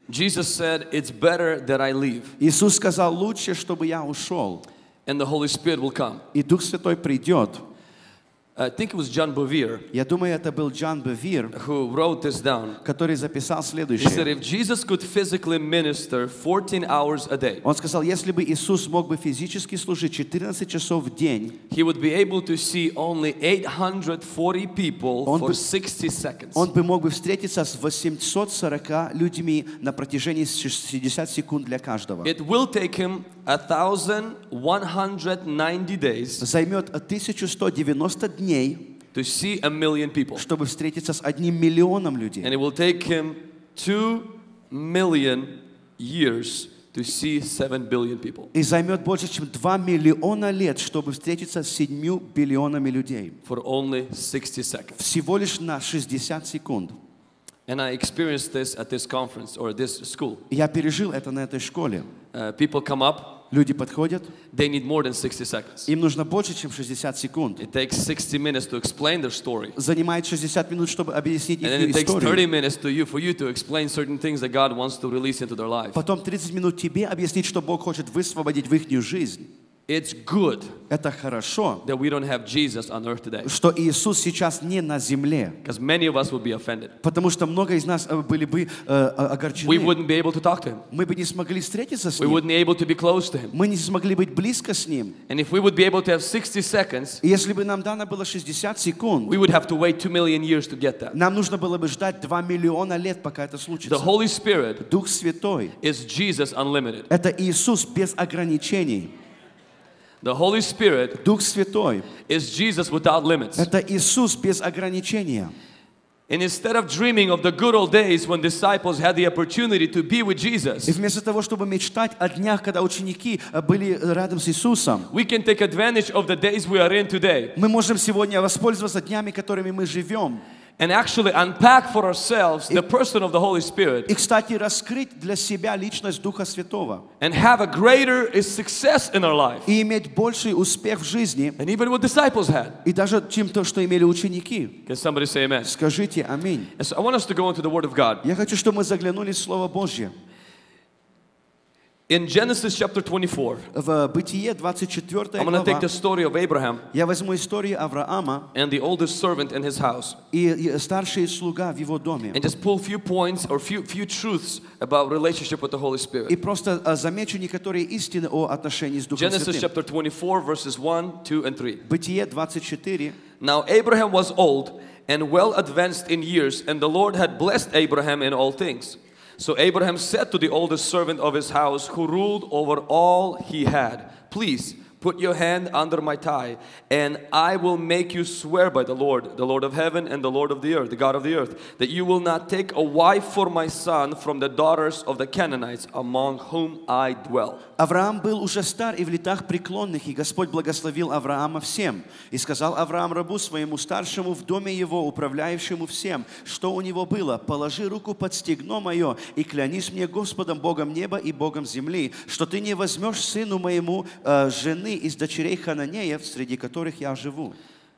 Jesus said, "It's better that I leave." Иисус сказал, лучше, чтобы я ушел. And the Holy Spirit will come. И Дух Святой придет. I think it was John Bevere Я думаю, это был Джон Бевир, who wrote this down. который записал He said, следующее. if Jesus could physically minister 14 hours a day, Он сказал, если бы Иисус мог бы физически служить 14 часов в день, he would be able to see only 840 people for 60 seconds. он бы мог бы встретиться с 840 людьми на протяжении 60 секунд для каждого. It will take him 1,190 days Займет 1190 дней, to see a million people. чтобы встретиться с 1 миллионом людей. And it will take him 2 million years to see 7 billion people. И займет больше, чем 2 миллиона лет, чтобы встретиться с 7 биллионами людей. For only 60 seconds. Всего лишь на 60 секунд. And I experienced this at this conference or this school. Я пережил это на этой школе. People come up, Люди подходят, they need more than 60 seconds. им нужно больше, чем 60 секунд. It takes 60 minutes to explain their story. Занимает 60 минут, чтобы объяснить And then it их takes 30 историю. minutes for you to explain certain things that God wants to release into their life. Потом 30 минут тебе объяснить, что Бог хочет высвободить в их жизнь. It's good Это хорошо, that we don't have Jesus on earth today. что Иисус сейчас не на земле. Because many of us will be offended. Потому что много из нас были бы We огорчены. wouldn't be able to talk to him. Мы бы не смогли встретиться с We Ним. wouldn't be able to be close to him. Мы не смогли быть близко с Ним. And if we would be able to have 60 seconds, И если бы нам дано было 60 секунд, we would have to wait 2 million years to get that. нам нужно было бы ждать 2 миллиона лет, пока это The случится. Holy Spirit Дух Святой is Jesus unlimited. — это Иисус без ограничений. The Holy Spirit Дух Святой is Jesus without — limits. это Иисус без ограничения. And instead of dreaming of the good old days when disciples had the opportunity to be with И Jesus, вместо того, чтобы мечтать о днях, когда ученики были рядом с Иисусом, we can take advantage of the days we are in today мы можем сегодня воспользоваться днями, которыми мы живем. and actually unpack for ourselves the person of the Holy Spirit И, кстати, раскрыть для себя личность Духа Святого. and have a greater success in our life И иметь больший успех в жизни, than even what disciples had. и даже чем то, что имели ученики. Can somebody say amen? Скажите аминь. And so I want us to go into the Word of God. Я хочу, чтобы мы заглянули в Слово Божье. In Genesis chapter 24, В Бытие 24 I'm going to take глава the story of Abraham я возьму историю Авраама and the oldest servant in his house и старший слуга в его доме. and just pull few points or few truths about relationship with the Holy И Spirit. просто замечу некоторые истины о отношении с Духом Genesis Святым. chapter 24 verses 1, 2, and 3. Бытие 24. Now Abraham was old and well advanced in years, and the Lord had blessed Abraham in all things. So Abraham said to the oldest servant of his house, who ruled over all he had, "Please put your hand under my thigh, and I will make you swear by the Lord of heaven and the Lord of the earth, the God of the earth, that you will not take a wife for my son from the daughters of the Canaanites among whom I dwell." Авраам был уже стар и в летах преклонных, и Господь благословил Авраама всем. И сказал Авраам рабу своему старшему в доме его, управляющему всем, что у него было: «Положи руку под стегно мое и клянись мне Господом, Богом неба и Богом земли, что ты не возьмешь сыну моему жены из дочерей Хананеев, среди которых я живу».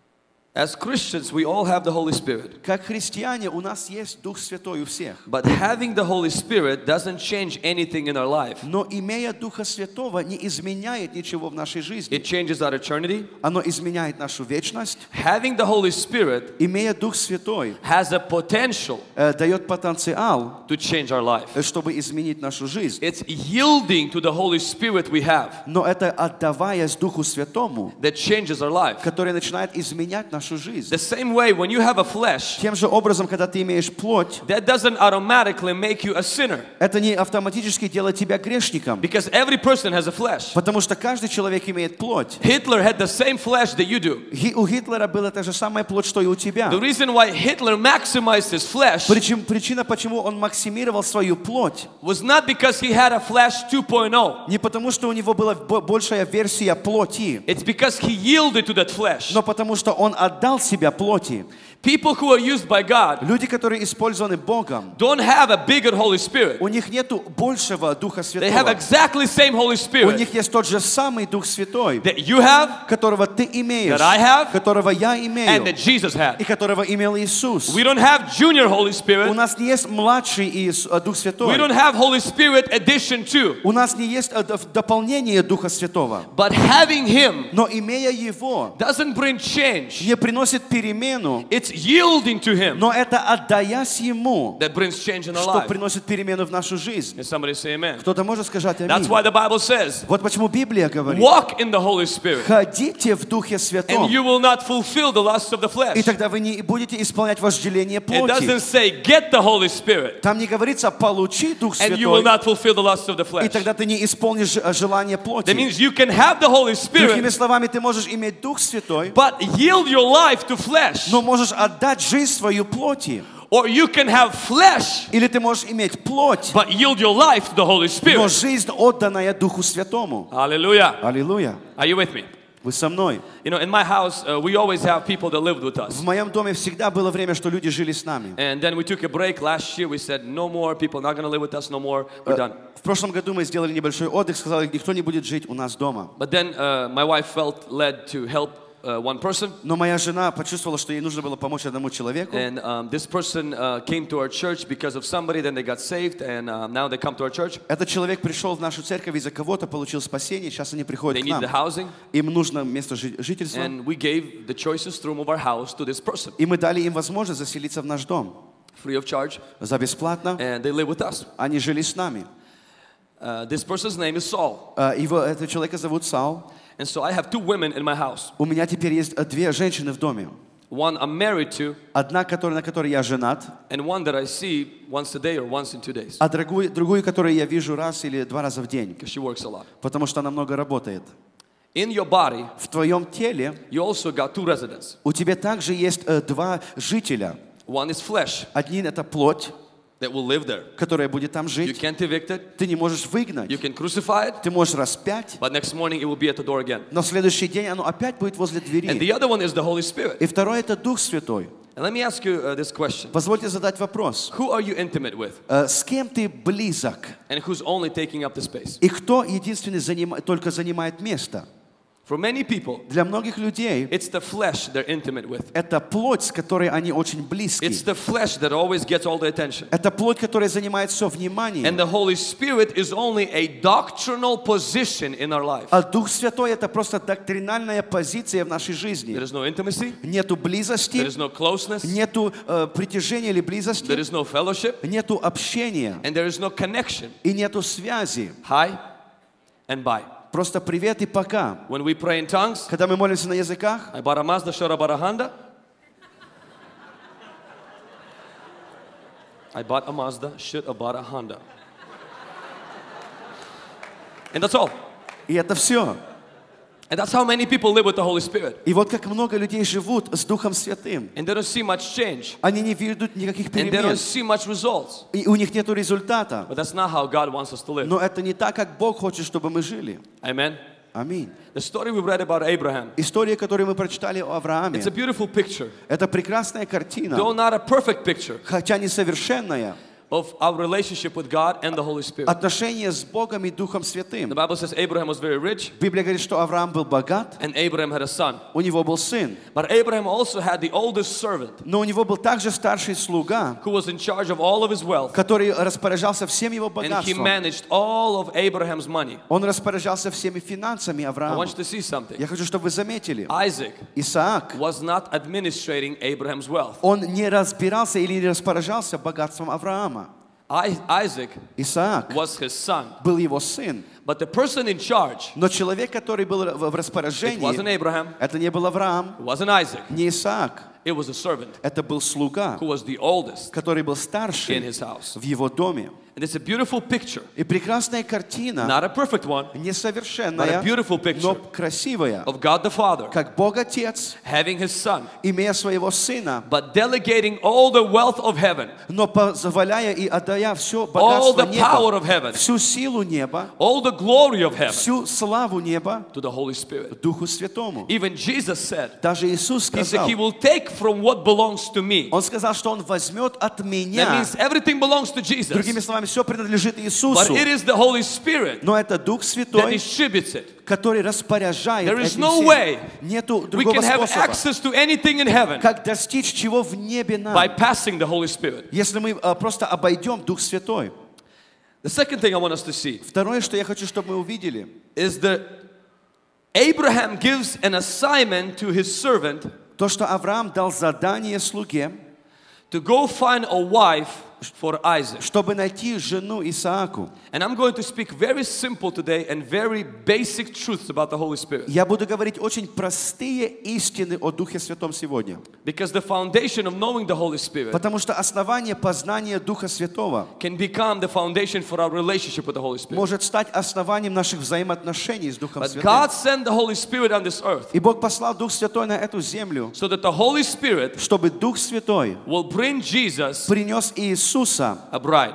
As Christians, we all have the Holy Spirit. Как христиане у нас есть Дух Святой у всех. But having the Holy Spirit doesn't change anything in our life. Но имея Духа Святого не изменяет ничего в нашей жизни. It changes our eternity. Оно изменяет нашу вечность. Having the Holy Spirit Имея Дух Святой has a potential дает потенциал, to change our life. чтобы изменить нашу жизнь. It's yielding to the Holy Spirit we have Но это отдаваясь Духу Святому, that changes our life. который начинает изменять нашу жизнь. The same way, when you have a flesh, Тем же образом, когда ты имеешь плоть, that doesn't automatically make you a sinner. это не автоматически делает тебя грешником, Because every person has a flesh. потому что каждый человек имеет плоть. Hitler had the same flesh that you do. У Гитлера была та же самая плоть, что и у тебя. The reason why Hitler maximized his flesh Причина, почему он максимировал свою плоть, was not because he had a flesh 2.0. не потому, что у него была большая версия плоти, It's because he yielded to that flesh. но потому, что он отдал себя плоти. People who are used by God Люди, которые использованы Богом, don't have a bigger Holy Spirit. у них нету большего Духа They have Святого. exactly same Holy У Spirit них есть тот же самый Дух Святой, that you have, которого ты имеешь, that I have, которого я and имею, that Jesus и had. которого имел Иисус. We don't have junior Holy У Spirit. нас не есть младший Дух We Святой. don't have Holy Spirit addition to. У нас не есть дополнение Духа Святого. But having Him Но имея Его, doesn't bring change. не приносит перемену, It's yielding to Him но это отдаясь Ему, that brings change in our что life. приносит перемену в нашу жизнь. Can somebody say amen? Кто-то может сказать That's аминь. why the Bible says, Вот почему Библия говорит, walk in the Holy Spirit, ходите в Духе Святом, and you will not fulfill the lusts of the flesh. и тогда вы не будете исполнять вожделение It плоти. doesn't say get the Holy Spirit, Там не говорится получи Дух and you will Святой, not fulfill the lusts of the и flesh. тогда ты не исполнишь желание That плоти. means you can have the Holy Другими Spirit, словами, ты можешь иметь Дух Святой, but yield your life to flesh. но можешь отдать жизнь свою плоти. Or you can have flesh, Или ты можешь иметь плоть, but yield your life to the Holy но Spirit. жизнь отданная Духу Святому. Hallelujah. Аллилуйя. Are you with me? Вы со мной. You know, in my house, we always have people that lived with us. В моем доме всегда было время, что люди жили с нами. And then we took a break last year. We said, no more people not going to live with us no more. We're done. В прошлом году мы сделали небольшой отдых, сказали, никто не будет жить у нас дома. But then my wife felt led to help one person. Но моя жена почувствовала, что ей нужно было помочь одному человеку. And this person came to our church because of somebody. Then they got saved, and now they come to our church. Этот человек пришел в нашу церковь из-за кого-то, получил спасение, сейчас они They приходят к need the нам. housing, Им нужно место жительства. and we gave the choices to remove our house to this person, И мы дали им возможность заселиться в наш дом free of charge, за бесплатно. and they live with us. Они жили с нами. This person's name is Saul, Этого человека зовут Саул. and so I have two women in my house. У меня теперь есть две женщины в доме. One I'm married to, Одна, на которой я женат, and one that I see once a day or once in 2 days, а другую, которую я вижу раз или два раза в день, because she works a lot. потому что она много работает. In your body, В твоем теле you also got two residents. у тебя также есть два жителя. One is flesh Один это плоть, that will live there. которая будет там You жить. can't evict it, Ты не можешь выгнать. you can crucify it, Ты можешь распять, but next morning it will be at the door again. но в следующий день оно опять будет возле And двери. the other one is the Holy Spirit. И второй это Дух Святой. And let me ask you this question. Позвольте задать вопрос. Who are you intimate with? С кем ты близок? And who's only taking up the space? И кто единственный только занимает место? For many people, Для многих людей it's the flesh they're intimate with. это плоть, с которой они очень близки. It's the flesh that always gets all the attention. Это плоть, которая занимает все внимание. And the Holy Spirit is only a doctrinal position in our life. А Дух Святой это просто доктринальная позиция в нашей жизни. There is no intimacy, Нету there близости, is no closeness, нету притяжения или there близости, is no fellowship, нету общения and there is no connection. и нету связи. Hi and bye. Просто привет и пока. When we pray in tongues, Когда мы молимся на языках, I bought a Mazda, shara bought a Honda. I bought a Mazda, should have bought a Honda. And that's all. и это все. And that's how many people live with the Holy Spirit. И вот как много людей живут с Духом Святым. And they don't see much change. Они не видят никаких And they перемен. don't see much results. И у них нету результата. But that's not how God wants us to live. Но это не так, как Бог хочет, чтобы мы жили. Amen. Аминь. The story we read about Abraham, История, которую мы прочитали о Аврааме, it's a beautiful picture. это прекрасная картина, Though not a perfect picture хотя несовершенная, of our relationship with God and the Holy Spirit. отношения с Богом и Духом The Святым. Bible says Abraham was very rich Библия говорит, что Авраам был богат, and Abraham had a son. у него был сын, But Abraham also had the oldest servant но у него был также старший слуга, who was in charge of all of his wealth. который распоряжался всем его And he богатством. managed all of Abraham's money. Он распоряжался всеми финансами I Авраама. want you to see something. Я хочу, чтобы вы заметили, Isaac Исаак, was not administrating Abraham's wealth. он не разбирался или не распоряжался богатством Авраама. Isaac Исаак was his son. был его сын. But the person in charge, Но человек, который был в it wasn't распоряжении, Abraham, это не был Авраам, it wasn't Isaac, не Исаак, it was a servant это был слуга, who was the oldest который был in старший his house. в его доме. And it's a beautiful picture. И прекрасная картина, Not a perfect one, несовершенная, but a beautiful picture но красивая, of God the Father как Бог Отец, having His Son, имея своего Сына, but delegating all the wealth of heaven, но позволяя и отдая все all богатство the power неба, of heaven, всю силу неба, all the glory of heaven всю славу неба to the Holy Spirit. Духу Святому. Even Jesus said, Даже Иисус He said, сказал, He will take from what belongs to me. Он сказал, что Он возьмет от That меня. means everything belongs to Jesus. Другими словами, все принадлежит But Иисусу. it is the Holy Spirit Но это Дух that Святой, distributes it. который распоряжает There is этим no всем. way Нету we другого can have способа, access to anything in heaven как достичь чего в небе нам, bypassing the Holy Spirit. если мы просто обойдем Дух Святой. The second thing I want us to see Второе, что я хочу, чтобы мы увидели, is that Abraham gives an assignment to his servant то, что Авраам дал задание слуге, to go find a wife for Isaac. чтобы найти жену Исааку. And I'm going to speak very simple today and very basic truths about the Holy Spirit. Я буду говорить очень простые истины о Духе Святом сегодня. Because the foundation of knowing the Holy Spirit Потому что основание познания Духа Святого can become the foundation for our relationship with the Holy Spirit. может стать основанием наших взаимоотношений с Духом But Святым. God sent the Holy Spirit on this earth И Бог послал Дух Святой на эту землю, so that the Holy Spirit чтобы Дух Святой will bring Jesus принес Иисуса, a bride.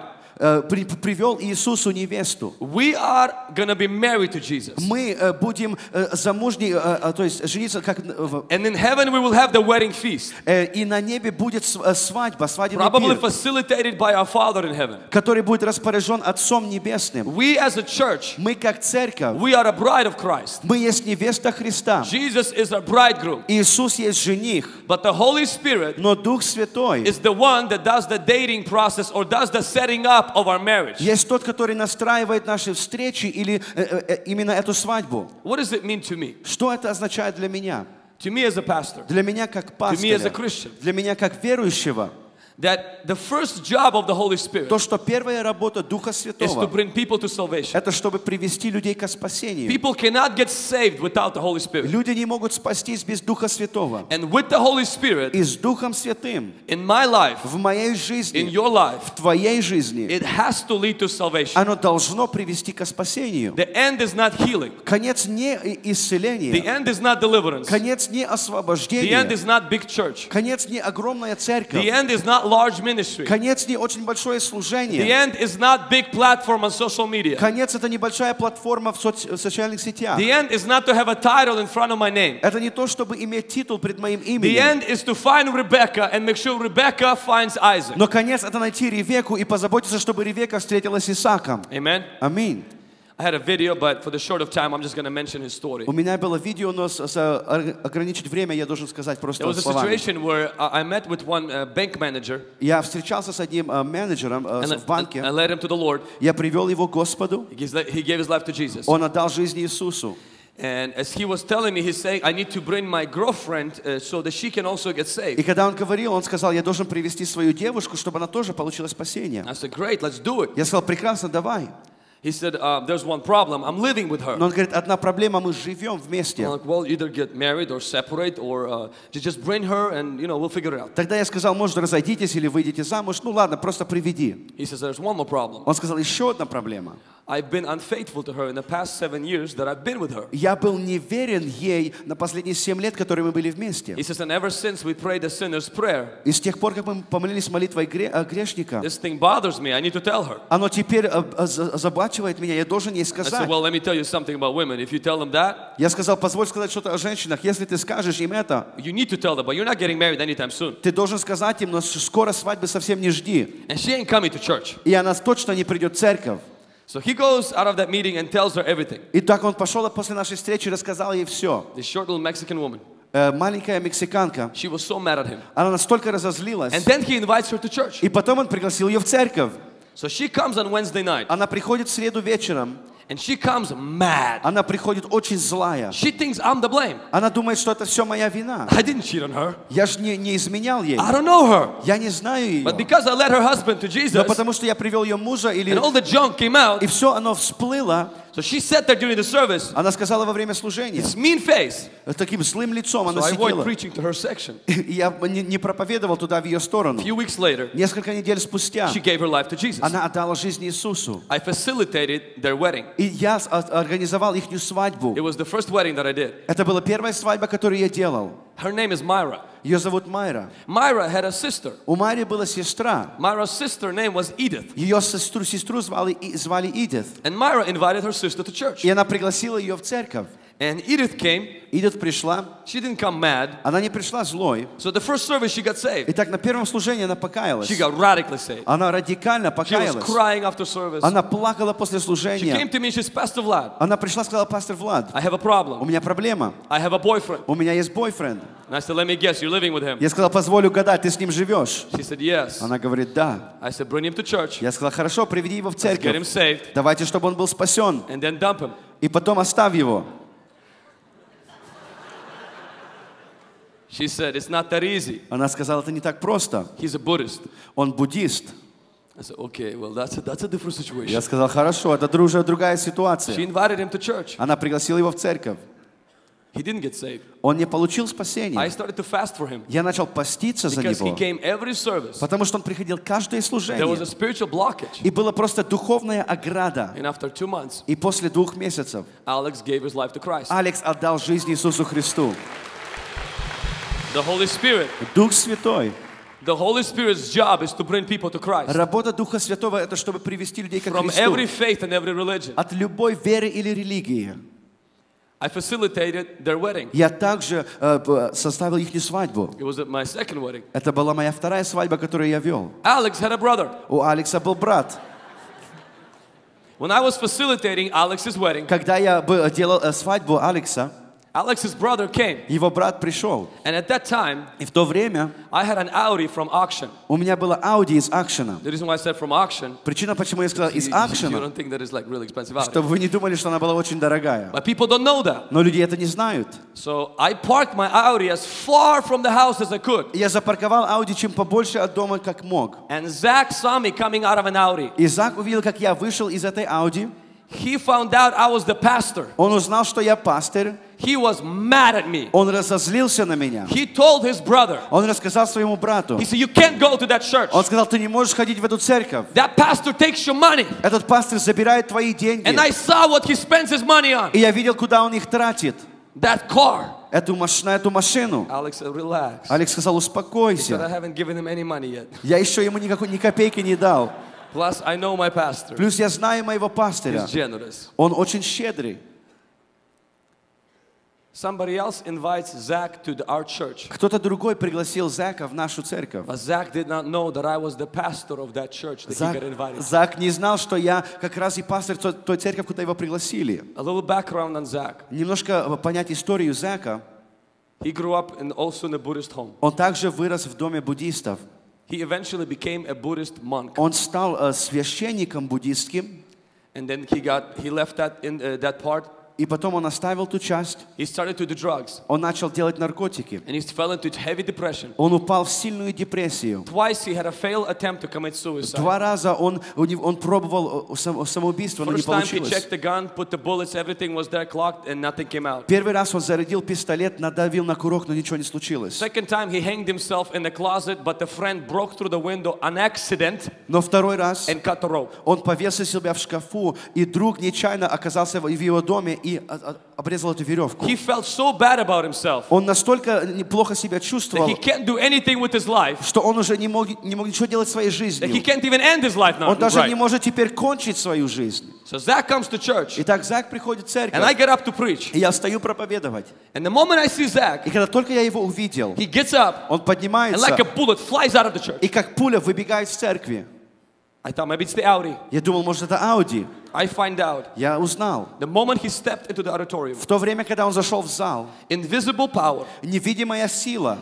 привел Иисусу невесту. We are going to be married to Jesus. Мы будем замужней, то есть жениться как... And in heaven we will have the wedding feast. И на небе будет свадьба, свадебный Probably пир, facilitated by our Father in heaven. который будет распоряжен Отцом Небесным. We as a church, Мы как церковь, we are a bride of Christ. мы есть невеста Христа. Jesus is our bridegroom. Иисус есть жених, But the Holy Spirit но Дух Святой is the one that does the dating process or does the setting up of our marriage. есть тот, который настраивает наши встречи или именно эту свадьбу. What does it mean to me? Что это означает для меня? To me as a pastor, Для меня как to me as a пастыря, Christian, для меня как верующего. that the first job of the Holy Spirit То, что первая работа Духа is to Святого, bring people to salvation. это чтобы привести людей к спасению. People cannot get saved without the Holy Spirit. Люди не могут спастись без Духа Святого. And with the Holy Spirit И с Духом Святым in my life, в моей in жизни, your life, в твоей жизни, it has to lead to salvation. оно должно привести к спасению. The end is not healing. Конец не The исцеление, end is not deliverance. конец не The end освобождение, is not big church. конец не огромная The церковь, end is not large ministry. конец не очень большое The служение, end is not big platform on social media. конец это небольшая платформа в социальных сетях. The end is not to have a title in front of my name. Это не то, чтобы иметь титул пред моим The именем. end is to find Rebecca and make sure Rebecca finds Isaac. Но конец это найти Ревекку и позаботиться, чтобы Ревекка встретилась с Исааком. Amen. Аминь. I had a video, but for the short of time, I'm just going to mention his story. У меня было видео, но ограничить время я должен сказать There просто was a словами. situation where I met with one bank manager Я встречался с одним менеджером в банке. and led him to the Lord. Я привел его к Господу. He gave his life to Jesus. Он отдал жизнь Иисусу. And as he was telling me, he's saying, I need to bring my girlfriend so that she can also get И saved. когда он говорил, он сказал, я должен привести свою девушку, чтобы она тоже получила спасение. I said, great, let's do it. Я сказал, прекрасно, давай. He said, there's one problem. I'm living with her. Но он говорит, одна проблема, мы живем I'm вместе. like, well, either get married or separate or just bring her and, we'll figure it out. Тогда я сказал, может, разойдитесь или выйдете замуж. Ну ладно, просто приведи. He says, there's one more problem. Он сказал, еще одна проблема. I've been unfaithful to her in the past 7 years that I've been with her. Я был неверен ей на последние 7 лет, которые мы были вместе. He says, and ever since we prayed the sinner's prayer, И с тех пор, как мы помолились молитвой грешника, this thing bothers me. I need to tell her. оно теперь озабачивает меня, я должен ей I said, сказать. well, let me tell you something about women. If you tell them that, Я сказал, позволь сказать что-то о женщинах. Если ты скажешь им это, you need to tell them, but you're not getting married anytime soon. ты должен сказать им, но скоро свадьбы совсем не жди. And she ain't coming to church. И она точно не придет в церковь. So he goes out of that meeting and tells her everything. И так он пошел после нашей встречи и рассказал ей все. This short little Mexican woman, Маленькая мексиканка, she was so mad at him. она настолько разозлилась. And then he invites her to church. И потом он пригласил ее в церковь. So she comes on Wednesday night. Она приходит в среду вечером. And she comes mad. Она приходит очень злая. She thinks I'm the blame. Она думает, что это все моя вина. I didn't cheat on her. Я же не изменял ей. I don't know her. Я не знаю ее. But because I led her husband to Но Jesus, потому что я привел ее мужа, and all the junk came out, и все оно всплыло, So she said that during the service. Она сказала во время служения. This mean face. Таким злым лицом So она I avoid сидела. preaching to her section. И я не проповедовал туда в ее сторону. A few weeks later, Несколько недель спустя she gave her life to Jesus. она отдала жизнь Иисусу. I facilitated their wedding. И я организовал их свадьбу. It was the first wedding that I did. Это была первая свадьба, которую я делал. Her name is Myra. Ее зовут Майра. Myra had a sister. У Майры была сестра. Myra's sister name was Edith. Ее сестру звали Эдит. And Myra invited her sister to church. И она пригласила ее в церковь. And Edith came. Эдит пришла. She didn't come mad. Она не пришла злой. So the first service she got saved. Итак, на первом служении она покаялась. She got radically saved. Она радикально She was покаялась. crying after service. Она плакала после She came служения. to me and she said, Pastor Vlad, Она пришла и сказала: пастор Влад, I have a у problem. меня проблема. I have a boyfriend. У меня есть бойфренд. And I said, let me guess, you're living with him. Я сказал: позволю гадать, ты с ним живешь? She said, yes. Она говорит: да. I said, bring him to church. Я сказал: хорошо, приведи его в Get him церковь. saved. Давайте, чтобы он был спасен. And then dump him. И потом оставь его. She said, it's not that easy. Она сказала: это не так просто. He's a Buddhist. Он буддист. I said, okay, well, that's a different situation. Я сказал: хорошо, это другая She ситуация. invited him to church. Она пригласила его в церковь. He didn't get saved. Он не получил I спасения. started to fast for him Я начал поститься за because he него, came every service. потому что он приходил каждое There was a служение. spiritual blockage. И была просто духовная ограда. And after 2 months, И после 2 месяцев Alex gave his life to Christ. Алекс отдал жизнь Иисусу Христу. The Holy Spirit. Дух Святой. The Holy Spirit's job is to bring people to Christ. Работа Духа Святого — это чтобы привести людей к From every Христу. faith and every religion. От любой веры или религии. I facilitated their wedding. Я также составил их свадьбу. It was my second wedding. Это была моя вторая свадьба, которую я вел. Alex had a brother. У Алекса был брат. When I was facilitating Alex's wedding, Когда я делал свадьбу Алекса, Alex's brother came. его брат пришел. And at that time, И в то время I had an Audi from auction. у меня была Audi из акшена. The reason why I said from auction, Причина, почему я сказал из you акшена, don't think that it's like really expensive Audi. чтобы вы не думали, что она была очень дорогая. But people don't know that. Но люди это не знают. So I parked my Audi as far from the house as I could. Я запарковал Audi чем побольше от дома, как мог. And Zach saw me coming out of an Audi. И Зак увидел, как я вышел из этой Audi. He found out I was the pastor. Он узнал, что я пастырь. He was mad at me. Он разозлился на меня. He told his brother. Он рассказал своему брату. He said, you can't go to that church. Он сказал: ты не можешь ходить в эту церковь. That pastor takes your money. Этот пастырь забирает твои деньги. And I saw what he spends his money on. И я видел, куда он их тратит. That car. На эту машину. Alex said, relax. Алекс сказал: He said, I успокойся. haven't given him any money yet. Я еще ему ни копейки не дал. Plus, I know my pastor. Плюс я знаю моего пастыря. He's generous. Он очень щедрый. Somebody else invites Zach to our church. Кто-то другой пригласил Зака в нашу церковь. But Zach did not know that I was the pastor of that church that he got invited. Зак не знал, что я как раз и пастырь той церкви, куда его пригласили. A little background on Zach. Немножко понять историю Зака. He grew up also in a Buddhist home. Он также вырос в доме буддистов. He eventually became a Buddhist monk. Он стал священником буддистским. And then he left that in that part. И потом он оставил ту часть. He started to do drugs. Он начал делать наркотики. And he fell into heavy depression. Он упал в сильную депрессию. Twice he had a failed attempt to commit suicide. 2 раза он пробовал самоубийство, но не First time he получилось. checked the gun, put the bullets, everything was there clocked, and nothing came out. Первый раз он зарядил пистолет, надавил на курок, но ничего не случилось. Second time he hanged himself in the closet, but the friend broke through the window on accident Но второй раз and cut the rope. он повесил себя в шкафу, и друг нечаянно оказался в его доме и обрезал эту веревку. He felt so bad about himself Он настолько плохо себя that чувствовал, he can't do anything with his life, что он уже не мог ничего делать своей that he жизнью. can't even end his life now. Он даже не Right. может теперь кончить свою жизнь. So Zach comes to church, Итак, Зак приходит в and I церковь, get up to preach. и я встаю проповедовать. And the moment I see Zach, И когда только я его увидел, he gets up он and поднимается, like a bullet flies out of the church. и как пуля выбегает в церкви. I thought maybe it's the Audi. Я думал, может, это Ауди. I find out Я узнал. the moment he stepped into the auditorium, В то время, когда он зашел в зал, invisible power невидимая сила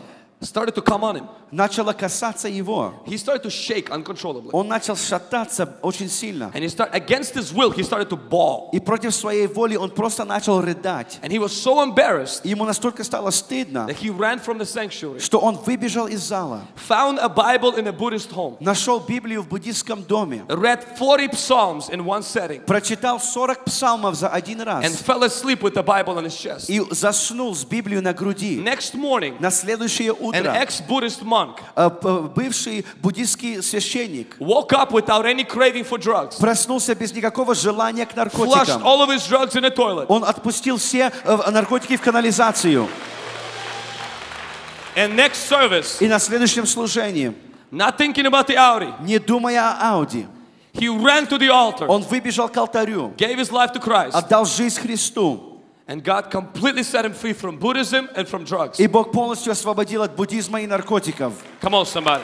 started to come on him. начало касаться его. He started to shake uncontrollably. Он начал шататься очень сильно. And against his will, he started to bawl. И против своей воли он просто начал рыдать. And he was so embarrassed Ему настолько стало стыдно, that he ran from the sanctuary, что он выбежал из зала, found a Bible in a Buddhist home, нашел Библию в буддийском доме, read 40 psalms in one setting, прочитал 40 псалмов за один and раз fell asleep with the Bible on his chest. и заснул с Библией на груди. Next morning, На следующее an утро ex-Buddhist monk бывший буддийский священник woke up without any craving for drugs, проснулся без никакого желания к flushed наркотикам. all of his drugs in the toilet, Он отпустил все наркотики в канализацию. and next service, И на следующем служении, not thinking about the Audi, не думая о Ауди, he ran to the altar, он выбежал к алтарю, gave his life to Christ, отдал жизнь Христу. and God completely set him free from Buddhism and from drugs. И Бог полностью освободил от буддизма и наркотиков. Come on, somebody.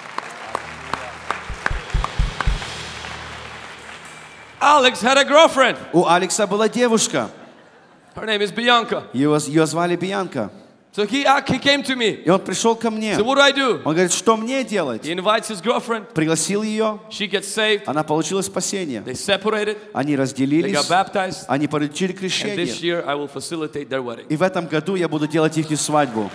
Alex had a girlfriend. У Алекса была девушка. Her name is Bianca. Ее звали Бианка. So he came to me. И он пришел ко мне. So what do I do? Он говорит, что мне делать? He invites his girlfriend. Пригласил ее. She gets saved. Она получила спасение. They separated. Они They разделились. got baptized. Они получили And крещение. this year I will facilitate their wedding. И в этом году я буду делать их свадьбу.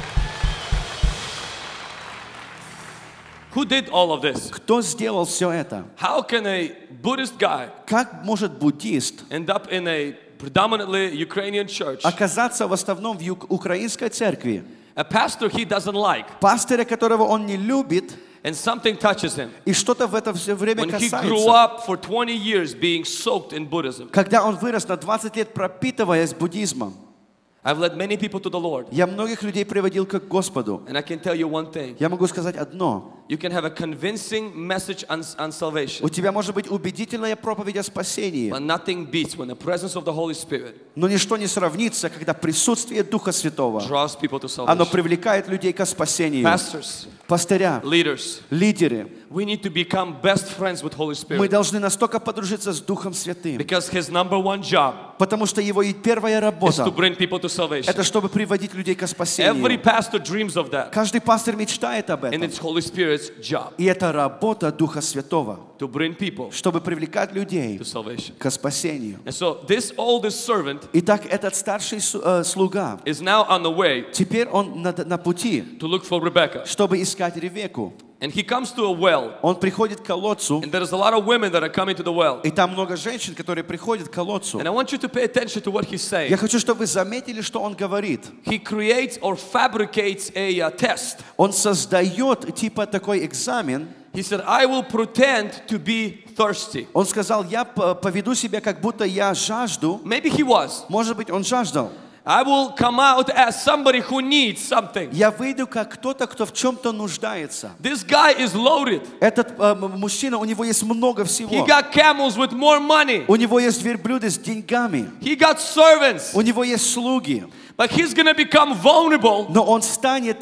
Who did all of this? Кто сделал все это? How can a Buddhist guy Как может буддист end up in a predominantly Ukrainian church? оказаться в основном в украинской церкви? A pastor he doesn't like. Пастыря, которого он не любит, And something touches him. и что-то в это все время When he grew касается. up for 20 years being soaked in Buddhism. Когда он вырос на 20 лет, пропитываясь буддизмом, I've led many people to the Lord. я многих людей приводил к Господу. And I can tell you one thing. Я могу сказать одно. You can have a convincing message on salvation. У тебя может быть убедительная проповедь о спасении, But nothing beats when the presence of the Holy Spirit но ничто не сравнится, когда присутствие Духа Святого, draws people to оно salvation. привлекает людей к спасению. Pastors, Пастыря, leaders, лидеры, we need to become best friends with Holy мы Spirit. должны настолько подружиться с Духом Святым, Because His number one job потому что Его и первая is работа to bring people to salvation. это чтобы приводить людей к Every спасению. pastor dreams of that. Каждый пастор мечтает об And этом. it's Holy Spirit's job И это работа Духа Святого, to bring people чтобы привлекать людей to salvation. к спасению. And so this oldest servant Итак, этот старший слуга, is now on the way теперь он на пути, to look for Rebecca. чтобы искать Ревекку. And he comes to a well. Он приходит к колодцу, And there's a lot of women that are coming to the well. и там много женщин, которые приходят к колодцу. And I want you to pay attention to what he's saying. Я хочу, чтобы вы заметили, что он говорит. He creates or fabricates a test. Он создает типа такой экзамен. He said, I will pretend to be thirsty. Он сказал, я поведу себя, как будто я жажду. Maybe he was. Может быть, он жаждал. I will come out as somebody who needs something. Я выйду как кто-то, кто в чем-то нуждается. This guy is loaded. Этот мужчина, у него есть много всего. He got camels with more money. У него есть верблюды с деньгами. He got servants. У него есть слуги. But he's going to become vulnerable. Но он станет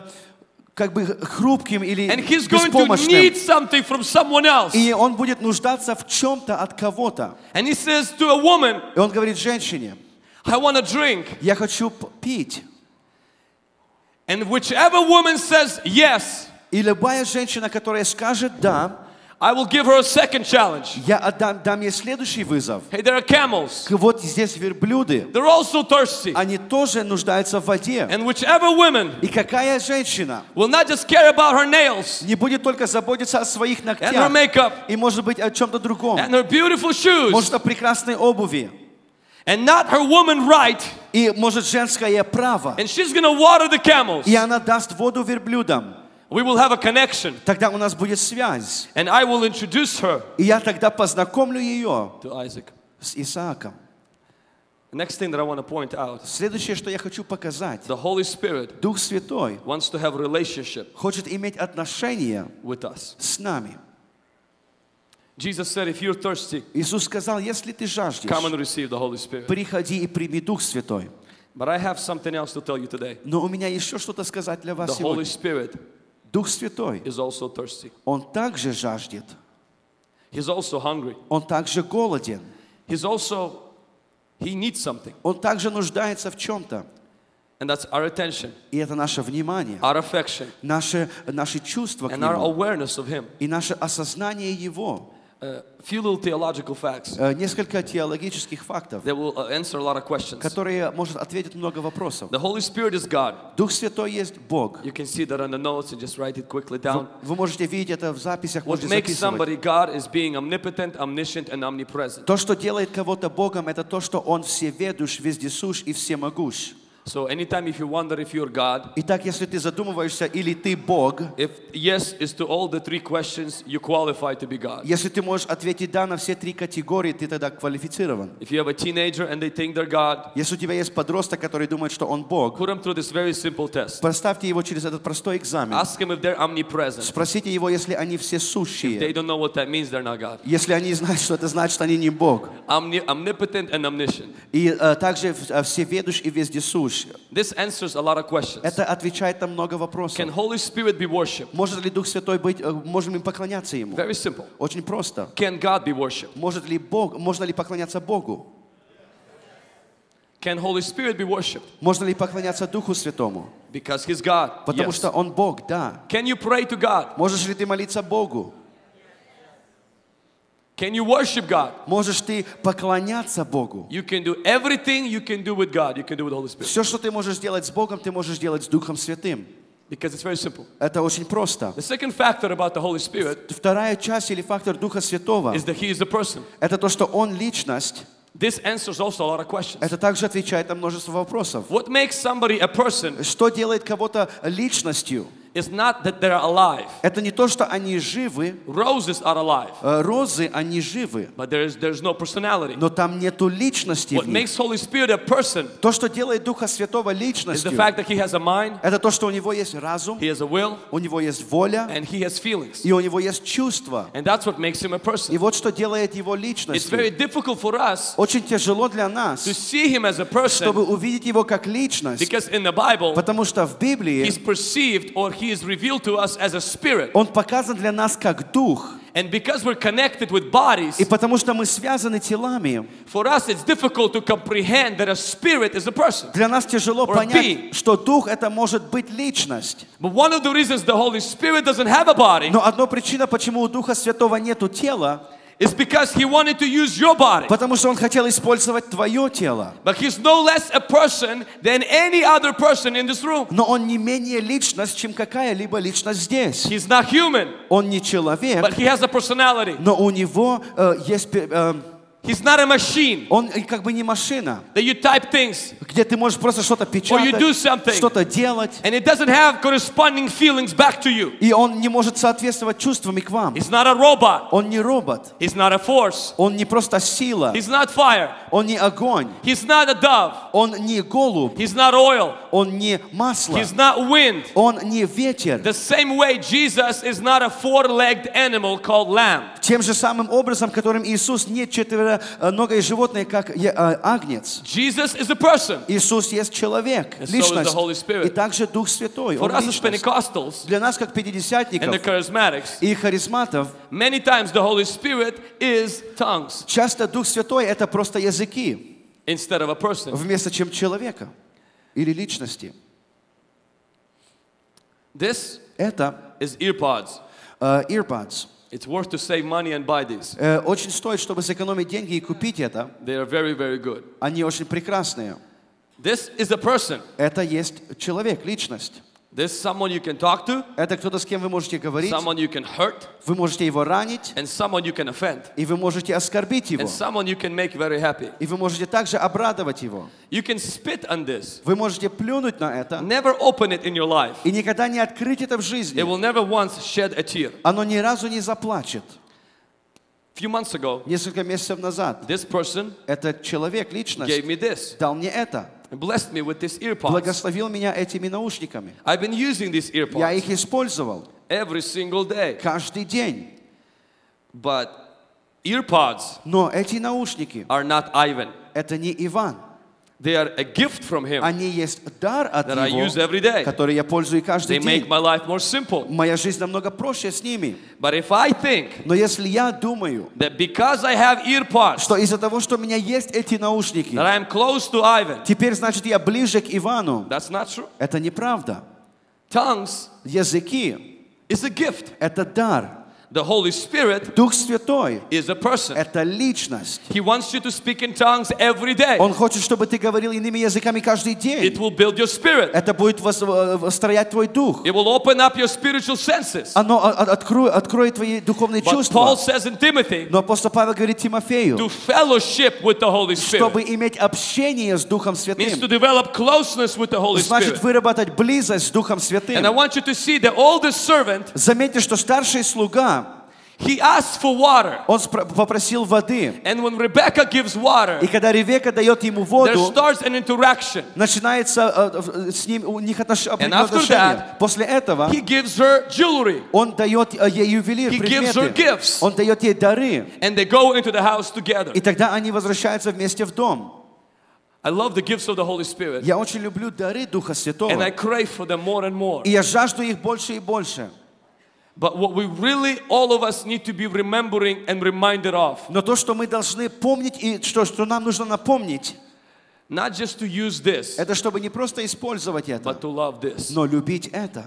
как бы хрупким или And he's going to need беспомощным. something from someone else. И он будет нуждаться в чем-то от кого-то. And he says to a woman, И он говорит женщине, I want to drink. я хочу пить. And whichever woman says yes, И любая женщина, которая скажет «да», I will give her a second challenge. я дам ей следующий вызов. Hey, there are camels. Вот здесь верблюды. They're also thirsty. Они тоже нуждаются в воде. And whichever woman И какая женщина will not just care about her nails не будет только заботиться о своих and her ногтях makeup и, может быть, о чем-то другом. and her beautiful shoes Может, о прекрасной обуви. and not her woman right, И, может, женское право. and she's going to water the camels, И она даст воду верблюдам. we will have a connection. Тогда у нас будет связь. And I will introduce her И я тогда познакомлю ее to Isaac. с Исааком. The next thing that I want to point out, Следующее, что я хочу показать. the Holy Spirit Дух Святой wants to have a relationship хочет иметь отношения with us. с нами. Jesus said, if you're thirsty, Иисус сказал, если ты жаждешь, come and receive the Holy Spirit. приходи и прими Дух Святой. But I have something else to tell you today. Но у меня еще что-то сказать для вас The Holy сегодня. Spirit Дух Святой, is also thirsty. Он также жаждет. He's also hungry. Он также голоден. He needs something. Он также нуждается в чем-то. And that's our attention, И это наше внимание, our affection, наши чувства к and our Нему, awareness of Him. и наше осознание Его. Few little theological facts Несколько теологических фактов, that will answer a lot of questions. которые может ответить много вопросов. The Holy Spirit is God. Дух Святой есть Бог. You can see that on the notes and just write it quickly down. Вы можете видеть это в записях, What можете makes записывать. somebody God is being omnipotent, omniscient, and omnipresent. То, что делает кого-то Богом, это то, что Он всеведущ, вездесущ и всемогущ. So anytime if you wonder if you're God, Итак, если ты задумываешься, или ты Бог, if yes is to all the three questions, you qualify to be God. если ты можешь ответить «да» на все три категории, ты тогда квалифицирован. If you have a teenager and they think they're God, Если у тебя есть подросток, который думает, что он Бог, put them through this very simple test. поставьте его через этот простой экзамен. Ask him if they're omnipresent. Спросите его, если они все If they сущие. don't know what that means, they're not God. Если они знают, что это значит, они не Бог. Omnipotent and omniscient. И также всеведущ и вездесущ. This answers a lot of questions. Это отвечает на много вопросов. Can Holy Spirit be worshipped? Может ли Дух Святой быть, можем ли поклоняться Ему? Very simple. Очень просто. Can God be worshipped? Можно ли поклоняться Богу? Can Holy Spirit be worshipped? Можно ли поклоняться Духу Святому? Because He's God. Потому Yes. что Он Бог, да. Can you pray to God? Можешь ли ты молиться Богу? Can you worship God? Можешь ты поклоняться Богу? You can do everything you can do with God. You can do with the Holy Spirit. Все, что ты можешь сделать с Богом, ты можешь делать с Духом Святым. Because it's very simple. Это очень просто. The second factor about the Holy Spirit Вторая часть или фактор Духа Святого is that He is a person. это то, что Он личность. This answers also a lot of questions. Это также отвечает на множество вопросов. What makes somebody a person Что делает кого-то личностью? is not that they're alive. Это не то, что они живы. Roses are alive, Розы, они живы. but there's no personality. Но там нету личности What в них. makes Holy Spirit a person То, что делает Духа Святого is the личностью, fact that He has a mind, это то, что у него есть разум, He has a will, у него есть воля, and He has feelings. и у него есть чувства. And that's what makes Him a И person. вот что делает его It's very личностью. difficult for us Очень тяжело для нас, to see Him as a person чтобы увидеть его как личность, because in the Bible, потому что в Библии He's perceived or He is revealed to us as a spirit. он показан для нас как дух. And because we're connected with bodies, И потому что мы связаны телами, for us it's difficult to comprehend that a spirit is a person. для нас тяжело Or понять, being. что дух это может быть личность. But one of the reasons the Holy Spirit doesn't have a body Но одна причина, почему у Духа Святого нету тела, is because He wanted to use your body. потому что он хотел использовать твое тело. But He's no less a person than any other person in this room. Но он не менее личность, чем какая-либо личность здесь. He's not human, Он не человек, but He has a personality. но у него есть... He's not a machine он как бы не машина, that you type things где ты можешь просто что-то or you do something печатать, что-то делать, and it doesn't have corresponding feelings back to you. и он не может соответствовать чувствами к вам. He's not a robot. Он не робот, He's not a force. он не просто сила, He's not fire. он не огонь, He's not a dove. он не голубь, He's not oil. он не масло, He's not wind. он не ветер. The same way Jesus is not a four-legged animal called lamb. Тем же самым образом, которым Иисус не четвероногое животное, как агнец. Jesus is a person. Иисус есть человек, And so is личность, the Holy Spirit. и также Дух Святой. For Он us as личность. Pentecostals Для нас, как and the пятидесятников charismatics, и харизматов, many times the Holy Spirit is tongues часто Дух Святой это просто языки, instead of a person. вместо чем человека или личности. This Это is earpods. earbuds. It's worth to save money and buy these. Очень стоит, чтобы сэкономить деньги и купить это. They are very, very good. Они очень прекрасные. This is a person. Это есть человек, личность. This is someone you can talk to, Это кто-то, с кем вы можете говорить, someone you can hurt, вы можете его ранить, and someone you can offend, и вы можете оскорбить его, and someone you can make very happy. и вы можете также обрадовать его. You can spit on this. Вы можете плюнуть на это Never open it in your life. и никогда не открыть это в жизни. It will never once shed a tear. Оно ни разу не заплачет. A few months ago, Несколько месяцев назад this person этот человек, личность, gave me this дал мне это, and blessed me with this earpods. благословил меня этими наушниками. I've been using these Я earpods их использовал every single day. каждый день. But earpods Но эти наушники, are not Ivan. это не Иван. They are a gift from Him Они есть дар от that I use every Него, day. который я пользую каждый They make день. my life more simple. Моя жизнь намного проще с ними. But if I think Но если я думаю, that because I have earpods, что из-за того, что у меня есть эти наушники, that I am close to Ivan, теперь, значит, я ближе к Ивану, that's not true. это неправда. Tongues Языки is a gift. — это дар. The Holy Spirit Дух Святой is a person. — это личность. He wants you to speak in tongues every day. Он хочет, чтобы ты говорил иными языками каждый It день. will build your spirit. Это будет строять твой дух. It will open up your spiritual senses. Оно откроет твои духовные But чувства. Paul says in Timothy, Но апостол Павел говорит Тимофею, to fellowship with the Holy Spirit чтобы иметь общение с Духом means to Святым, develop closeness with the Holy значит Spirit. выработать близость с Духом And I Святым. want you to see the oldest servant, Заметьте, что старший слуга, he asked for water. он попросил воды. And when Rebecca gives water, И когда Ревека дает ему there воду, starts an interaction. начинается с ним у них определенное after отношение. После этого He gives her jewelry. он дает ей ювелир, He gives her предметы. gifts. Он дает ей дары. And they go into the house together. И тогда они возвращаются вместе в дом. I love the gifts of the Holy Spirit. Я очень люблю дары Духа Святого. And I crave for them more and more. И я жажду их больше и больше. But what we really, all of us need to be remembering and reminded of, Но то, что мы должны помнить, и что нам нужно напомнить, not just to use this, это чтобы не просто использовать это, but to love this. но любить это.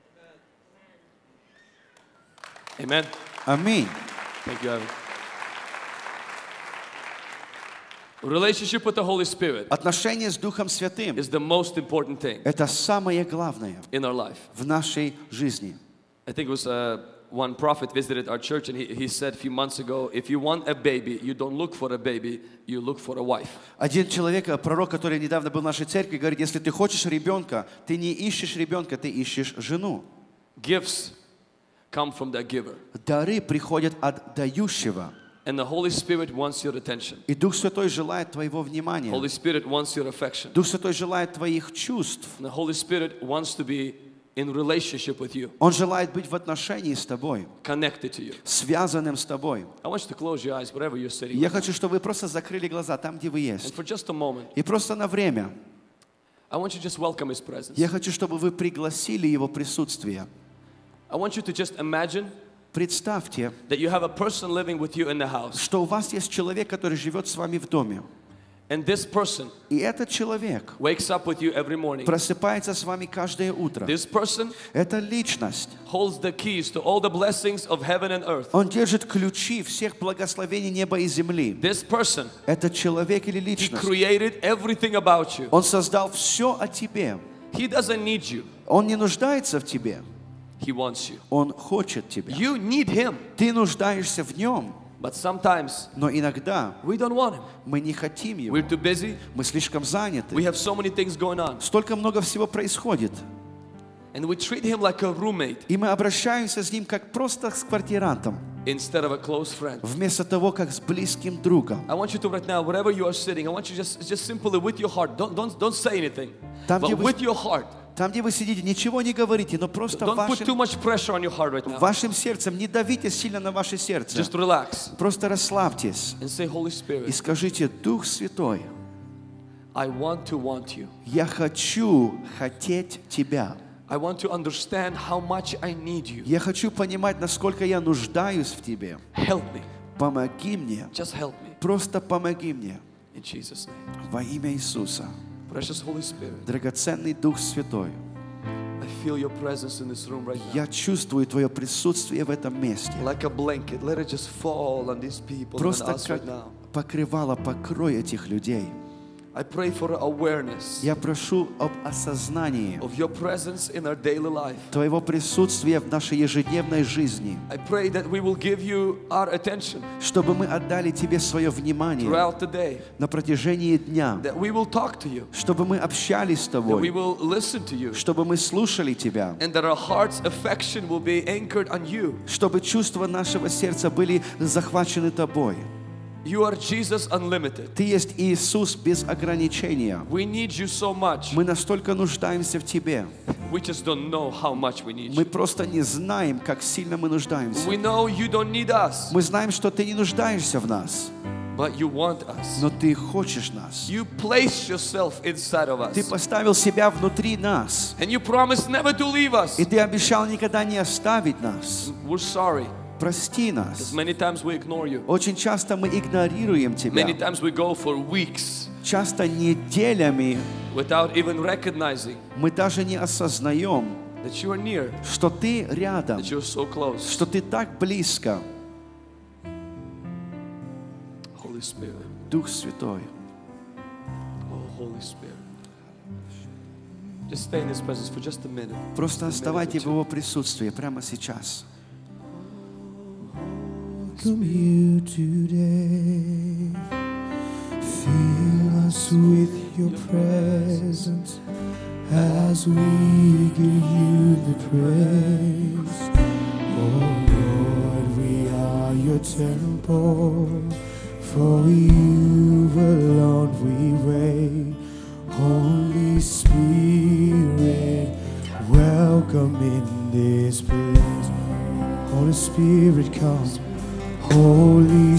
Amen. Аминь. Thank you, Ivan. Relationship with the Holy Spirit Отношение с Духом Святым is the most important thing — это самое главное in our life. в нашей жизни. I think it was one prophet visited our church and he said a few months ago, if you want a baby, you don't look for a baby, you look for a wife. Один человек, пророк, который недавно был в нашей церкви, говорит, если ты хочешь ребенка, ты не ищешь ребенка, ты ищешь жену. Gifts come from the giver. Дары приходят от дающего. And the Holy Spirit wants your attention. И Дух Святой желает твоего внимания. Holy Spirit wants your affection. Дух Святой желает твоих чувств. And the Holy Spirit wants to be in relationship with you, Он желает быть в отношении с тобой, connected to you. связанным с тобой. I want you to close your eyes wherever you're sitting. Я хочу, чтобы вы просто закрыли глаза там, где вы And есть. for just a moment, И просто на время I want you to just welcome His presence. я хочу, чтобы вы пригласили Его присутствие. I want you to just imagine Представьте, that you have a person living with you in the house. что у вас есть человек, который живет с вами в доме. And this person И этот человек wakes up with you every morning. просыпается с вами каждое утро. This person Это личность. holds the keys to all the blessings of heaven and earth. Он держит ключи всех благословений неба и земли. This person, Это человек или he личность. created everything about you. Он создал все о тебе. He doesn't need you. Он не нуждается в тебе. He wants you. Он хочет тебя. You need Him. Ты нуждаешься в нем. But sometimes Но иногда we don't want Him. мы не хотим его. We're too busy. Мы слишком заняты. We have so many things going on. Столько много всего происходит. And we treat Him like a roommate И мы обращаемся с ним как просто с квартирантом, instead of a close friend. вместо того, как с близким другом. I want you to right now, wherever you are sitting, I want you just simply with your heart. Don't say anything. Там, где But вы- with your heart. Там, где вы сидите, ничего не говорите, но просто Don't put too much pressure on your heart right now. вашим сердцем, не давите сильно на ваше сердце. Just relax Просто расслабьтесь and say, Holy и Spirit, скажите: Дух Святой, I want you. я хочу хотеть Тебя. I want to understand how much I need you. Я хочу понимать, насколько я нуждаюсь в Тебе. Help me. Помоги мне. Just help me. Просто помоги мне. In Jesus' name. Во имя Иисуса. Precious Holy Spirit, Драгоценный Дух Святой, I feel your presence in this room right now. я чувствую Твое присутствие в этом месте. Like a blanket, let it just fall on these people and Просто us как right now. покрывало, покрой этих людей. I pray for awareness Я прошу об осознании of your presence in our daily life. Твоего присутствия в нашей ежедневной жизни, I pray that we will give you our attention чтобы мы отдали Тебе свое внимание throughout the day, на протяжении дня, that we will talk to you, чтобы мы общались с that we Тобой, will listen to you, чтобы мы слушали Тебя, and that our heart's affection will be anchored on you. чтобы чувства нашего сердца были захвачены Тобой. You are Jesus Unlimited. Ты есть Иисус без ограничения. We need you so much. Мы настолько нуждаемся в Тебе. We just don't know how much we need Мы you. просто не знаем, как сильно мы нуждаемся. We know you don't need us, Мы знаем, что Ты не нуждаешься в нас, But you want us. Но Ты хочешь нас. You placed yourself inside of Ты us. поставил себя внутри нас. And you promised never to leave us. И Ты обещал никогда не оставить нас. We're sorry. Прости Because нас. many times we ignore you. Очень часто мы игнорируем Тебя. Many times we go for weeks Часто неделями without even recognizing мы даже не осознаем, that you are near, что Ты рядом, that you're so close. что Ты так близко. Holy Spirit. Дух Святой. Oh, Holy Spirit. Just stay in His presence for just a minute. Просто оставайтесь в Его присутствии прямо сейчас. Welcome you today. Fill us with your presence as we give you the praise. Oh Lord, we are your temple. For you alone we wait. Holy Spirit, welcome in this place. Holy Spirit, come. Holy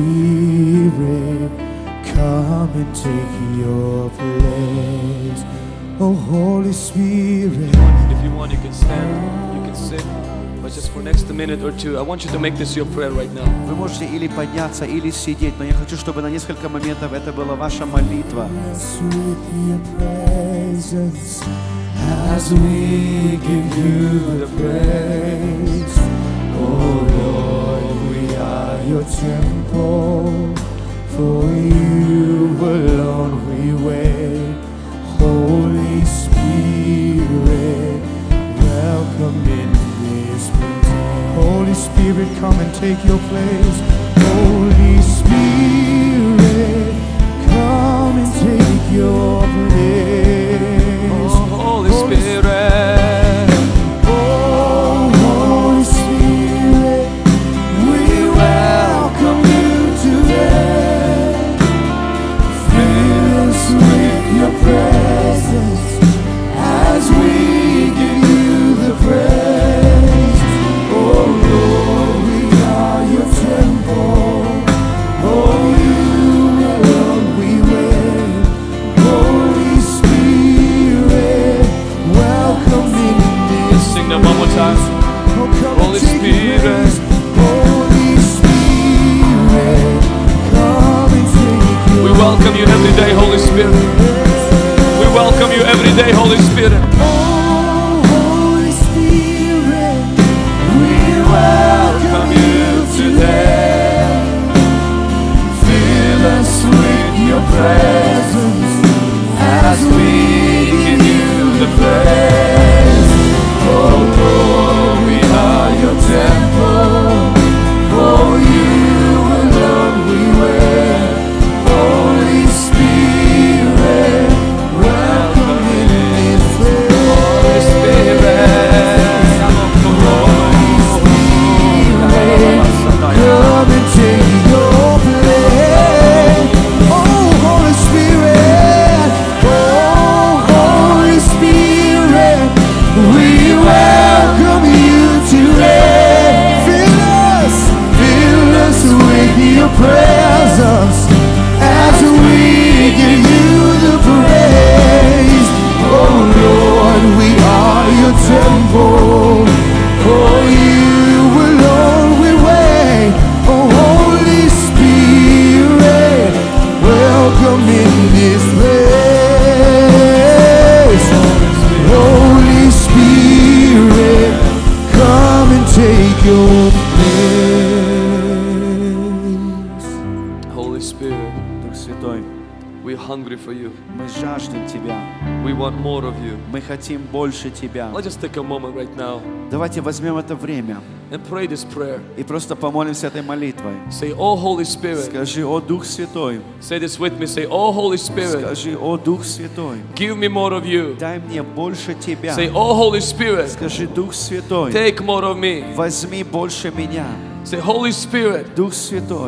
Spirit, come and take your place. Oh, Holy Spirit. If you want, you can stand, you can sit. But just for next minute or two, I want you to make this your prayer right now. Вы можете или подняться, или сидеть, но я хочу, чтобы на несколько моментов это была ваша молитва. With your presence, as we give you the praise. Oh Lord, we are your temple. For you alone we wait. Holy Spirit, welcome in this place. Holy Spirit, come and take your place. Holy Spirit, come and take your place. Oh, Holy Spirit. Oh, Holy Spirit, we welcome you today. Fill us with your presence as we give you the praise. Oh Lord, we are your temple. Oh, you alone we wait. Holy Spirit, welcome in Let's this sing that one more time. Oh, come Holy and take your Spirit. place. Holy Spirit, come and take your We welcome you every day, Holy Spirit. We welcome you every day, Holy Spirit. Oh, Holy Spirit, we welcome you today. Fill us with your presence as we give you the praise. Oh Lord, we are your temple. For you alone we wait. Holy Spirit, welcome in this place. Holy Spirit. Holy Spirit, come and take your place. Oh, Holy Spirit, oh, Holy Spirit, we welcome you today. Fill us with your presence as we give you the praise. Oh Lord, we are your temple. For you alone we wait. Oh Holy Spirit, welcome in this place. Holy Spirit, come and take your place. Holy Spirit, Дух Святой, we're hungry for you. мы жаждем Тебя. We want more of you. Мы хотим больше Тебя. Let's just take a moment right now Давайте возьмем это время and pray this prayer. и просто помолимся этой молитвой. Say, oh Holy Spirit. Скажи: «О Дух Святой». Say this with me. Say, oh Holy Spirit. Скажи: «О Дух Святой». Give me more of you. Дай мне больше Тебя. Say, oh Holy Spirit. Скажи: «Дух Святой». Take more of me. Возьми больше меня. Say, Holy Spirit. Дух Святой.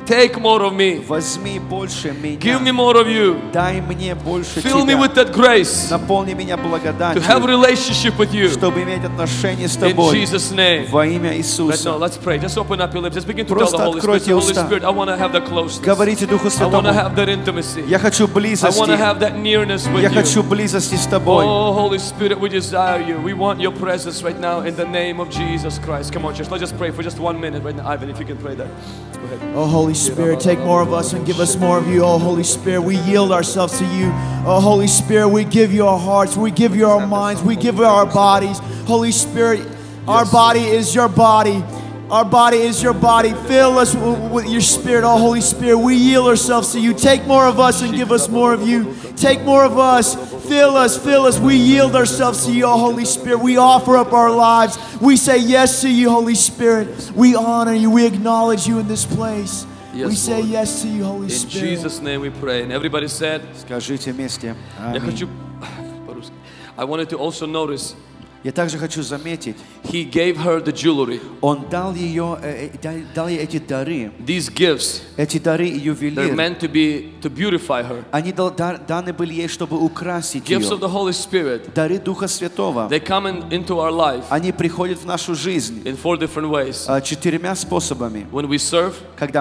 Take more of me. Возьми больше Give me меня. more of you. Дай мне больше Fill me with Тебя. that grace Наполни меня to have благодатью, relationship with you. чтобы иметь отношения с In Тобой. Jesus' name. Во имя Right now, Иисуса. let's pray. Just open up your lips. Just begin to tell Просто the Holy Spirit. откройте Say, Holy уста. Spirit, I want to have that closeness. Говорите Духу I want to Святому. have that intimacy. Я хочу I want to близости. have that nearness with Я you. хочу близости с Тобой. Oh, Holy Spirit, we desire you. We want your presence right now in the name of Jesus Christ. Come on, church. Let's just pray for just 1 minute right now. Ivan, if you can pray that. Go ahead. Oh, Holy Spirit, take more of us and give us more of you. Oh, Holy Spirit, we yield ourselves to you. Oh, Holy Spirit, we give you our hearts. We give you our minds. We give you our bodies. Holy Spirit, our body is your body. Our body is your body. Fill us with your Spirit. Oh, Holy Spirit, we yield ourselves to you. Take more of us and give us more of you. Take more of us. Fill us, fill us. We yield ourselves to you, oh, Holy Spirit. We offer up our lives. We say yes to you, Holy Spirit. We honor you. We acknowledge you in this place. Yes, We say Lord. yes to you, Holy In Spirit. Jesus' name we pray. And everybody said, Скажите вместе. я Аминь. хочу, I wanted to also notice, Я также хочу заметить, he gave her the jewelry. Он дал ей эти дары, These gifts, эти дары и they're ювелир. meant to beautify her. Они даны были ей, чтобы украсить Gifts of ее. the Holy Spirit, Дары Духа Святого, they come into our life они приходят в нашу жизнь in 4 different ways. 4 способами. When we serve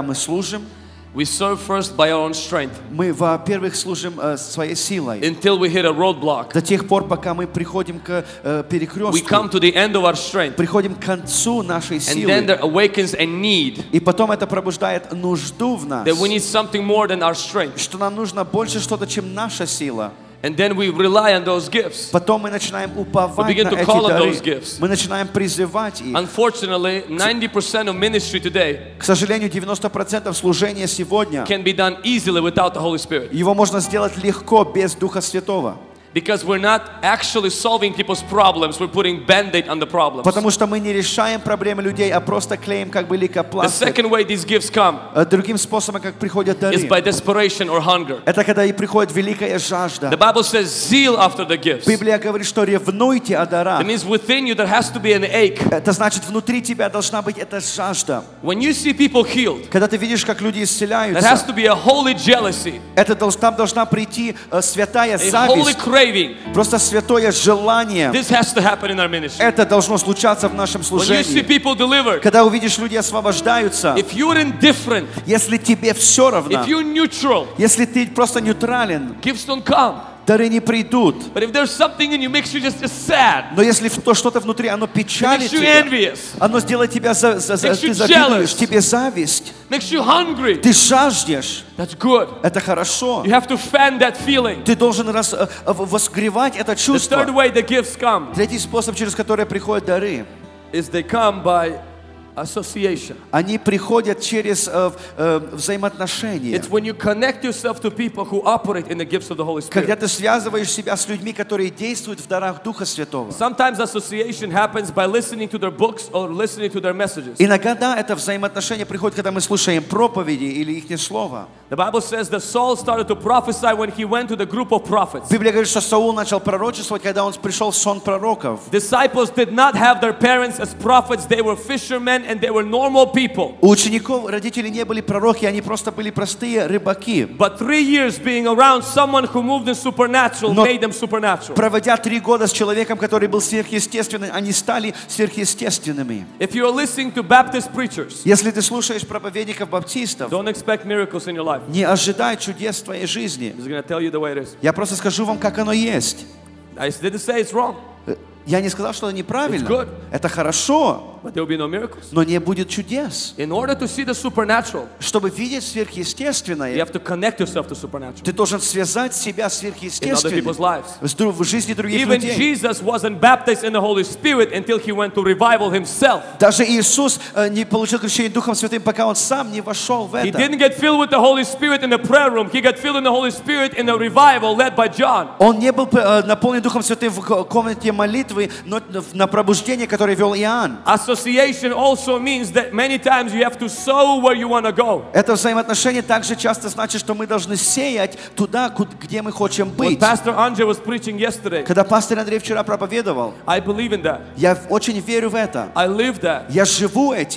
first by our own strength мы, во-первых, служим своей силой. until we hit a roadblock. До тех пор, пока мы приходим к We перекрестку, come to the end of our strength, приходим к концу нашей and then силы. there awakens a need И потом это пробуждает нужду в нас, that we need something more than our strength. что нам нужно больше что-то, чем наша сила. And then we rely on those gifts. Потом мы начинаем уповать begin на to эти call on дары. those gifts. Мы начинаем призывать их. Unfortunately, 90% of ministry today К сожалению, 90% служения сегодня, can be done easily without the Holy Spirit. его можно сделать легко, без Духа Святого. Because we're not actually solving people's problems, we're putting band-aid on the problems. Потому что мы не решаем проблемы людей, а просто клеим как бы The лейкопластырь. second way these gifts come Другим способом, как приходят is дары, by desperation or hunger. это когда и приходит великая жажда. The Bible says zeal after the gifts. Библия говорит, что ревнуйте о дарах. It means within you there has to be an ache. Это значит, внутри тебя должна быть эта жажда. When you see people healed, Когда ты видишь, как люди there has исцеляются, to be a holy jealousy, там должна прийти святая a holy зависть, craving. просто святое желание. This has to happen in our ministry. Это должно случаться в нашем When you see служении. people delivered, Когда увидишь, люди освобождаются, if you're indifferent, если тебе все равно, if you're neutral, если ты просто нейтрален, gifts don't come. дары не придут. But if there's something in you makes you just sad, Но если что-то внутри, оно makes печалит you тебя, envious, оно сделает тебя, ты you завидуешь, jealous. тебе зависть, makes you hungry, ты жаждешь, that's good. это хорошо. You have to fan that feeling. Ты должен возгревать это The чувство. third way the gifts come Третий способ, через который приходят дары, is they come by association. они приходят через взаимоотношения. It's when you connect yourself to people who operate in the gifts of the Holy Когда Spirit. ты связываешь себя с людьми, которые действуют в дарах Духа Святого. Sometimes association happens by listening to their books or listening to their messages. Иногда это взаимоотношение приходит, когда мы слушаем проповеди или их слово. The Bible says that Saul started to prophesy when he went to the group of prophets. Библия говорит, что Саул начал пророчествовать, когда он пришел в сон пророков. Disciples did not have their parents as prophets. They were fishermen and they were normal people. У учеников родители не были пророки, они просто были простые рыбаки. But 3 years being around someone who moved in supernatural Но made them supernatural. проводя 3 года с человеком, который был сверхъестественным, они стали сверхъестественными. If you're listening to Baptist preachers, Если ты слушаешь проповедников-баптистов, don't expect miracles in your life. не ожидай чудес в твоей жизни. I'm just going to tell you the way it is. Я просто скажу вам, как оно есть. I didn't say it's wrong, Я не сказал, что это It's неправильно. good. Это хорошо, but there will be no miracles. но не будет чудес. In order to see the supernatural, Чтобы видеть you сверхъестественное, have to connect yourself to supernatural ты должен связать себя с in other сверхъестественным people's lives. в жизни других Even людей. Jesus wasn't baptized in the Holy Spirit until he went to revival himself. Даже Иисус не получил крещение Духом Святым, пока Он сам не вошел в He это. didn't get filled with the Holy Spirit in the prayer room. He got filled in the Holy Spirit in the revival led by John. Он не был наполнен Духом Святым в комнате молитвы, но на пробуждение, которое вел Иоанн. Association also means that many times you have to sow where you want to go. Это взаимоотношение также часто значит, что мы должны сеять туда, где мы хотим When быть. Pastor Andrey was preaching yesterday, Когда пастор Андрей вчера проповедовал, I believe in that. я очень верю в это. I live that. Я живу этим.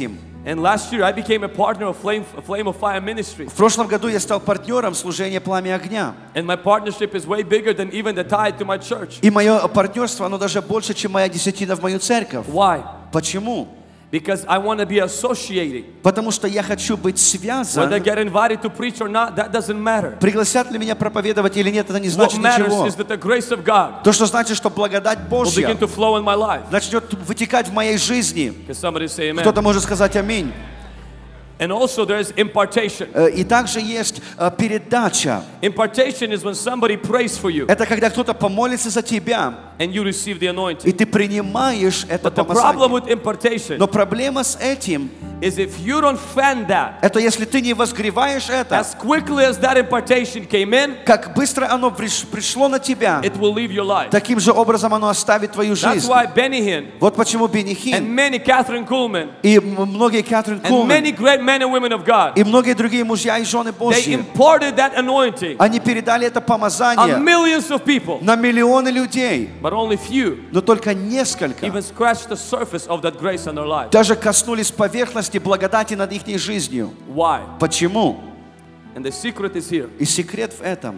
And last year I became a partner of Flame of Fire ministry. В прошлом году я стал партнером служения «Пламя огня». And my partnership is way bigger than even the tithe to my church. И мое партнерство, оно даже больше, чем моя десятина в мою церковь. Why? Почему? Because I want to be associated. Потому что я хочу быть связан. Whether I get invited to preach or not, that doesn't matter. Пригласят ли меня проповедовать или нет, это не What значит matters ничего. is that the grace of God То, что значит, что благодать will Божья begin to flow in my life. начнет вытекать в моей жизни. Can somebody say amen? Кто-то может сказать аминь. And also there is impartation. И также есть передача. Impartation is when somebody prays for you Это когда кто-то помолится за тебя, and you receive the anointing. и ты принимаешь это But the problem помазание. with impartation Но проблема с этим, is if you don't fan that, это если ты не возгреваешь это, as quickly as that impartation came in, как быстро оно пришло на тебя, it will leave your life. таким же образом оно оставит твою That's жизнь. why Benny Hinn Вот почему Бенни and Хин many Catherine Kuhlman и многие Кэтрин and many Кулман great men and women of God, и многие другие мужья и жены they Божьи, imparted that anointing они передали это on помазание millions of people, на миллионы людей, but only few но только несколько even scratched the surface of that grace in their life. даже коснулись поверхности благодати над их жизнью. Why? Почему? And the secret is here. И секрет в этом.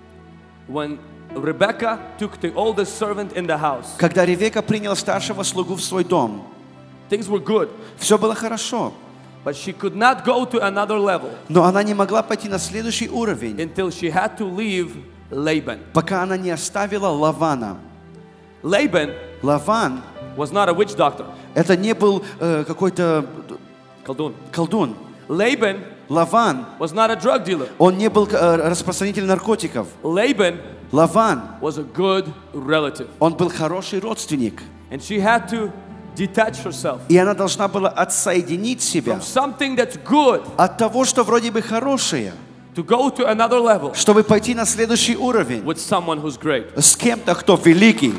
When Rebecca took the oldest servant in the house, Когда Ревека приняла старшего слугу в свой дом, things were good, все было хорошо, but she could not go to another level но она не могла пойти на следующий уровень, until she had to leave Laban. пока она не оставила Лавана. Laban Лаван was not a witch doctor. это не был какой-то Колдун. колдун. Laban Лаван, was not a drug dealer. он не был распространитель наркотиков. Laban Лаван, was a good relative. он был хороший родственник. And she had to detach herself И она должна была отсоединить себя from something that's good от того, что вроде бы хорошее, to go to another level чтобы пойти на следующий уровень with someone who's great. с кем-то, кто великий.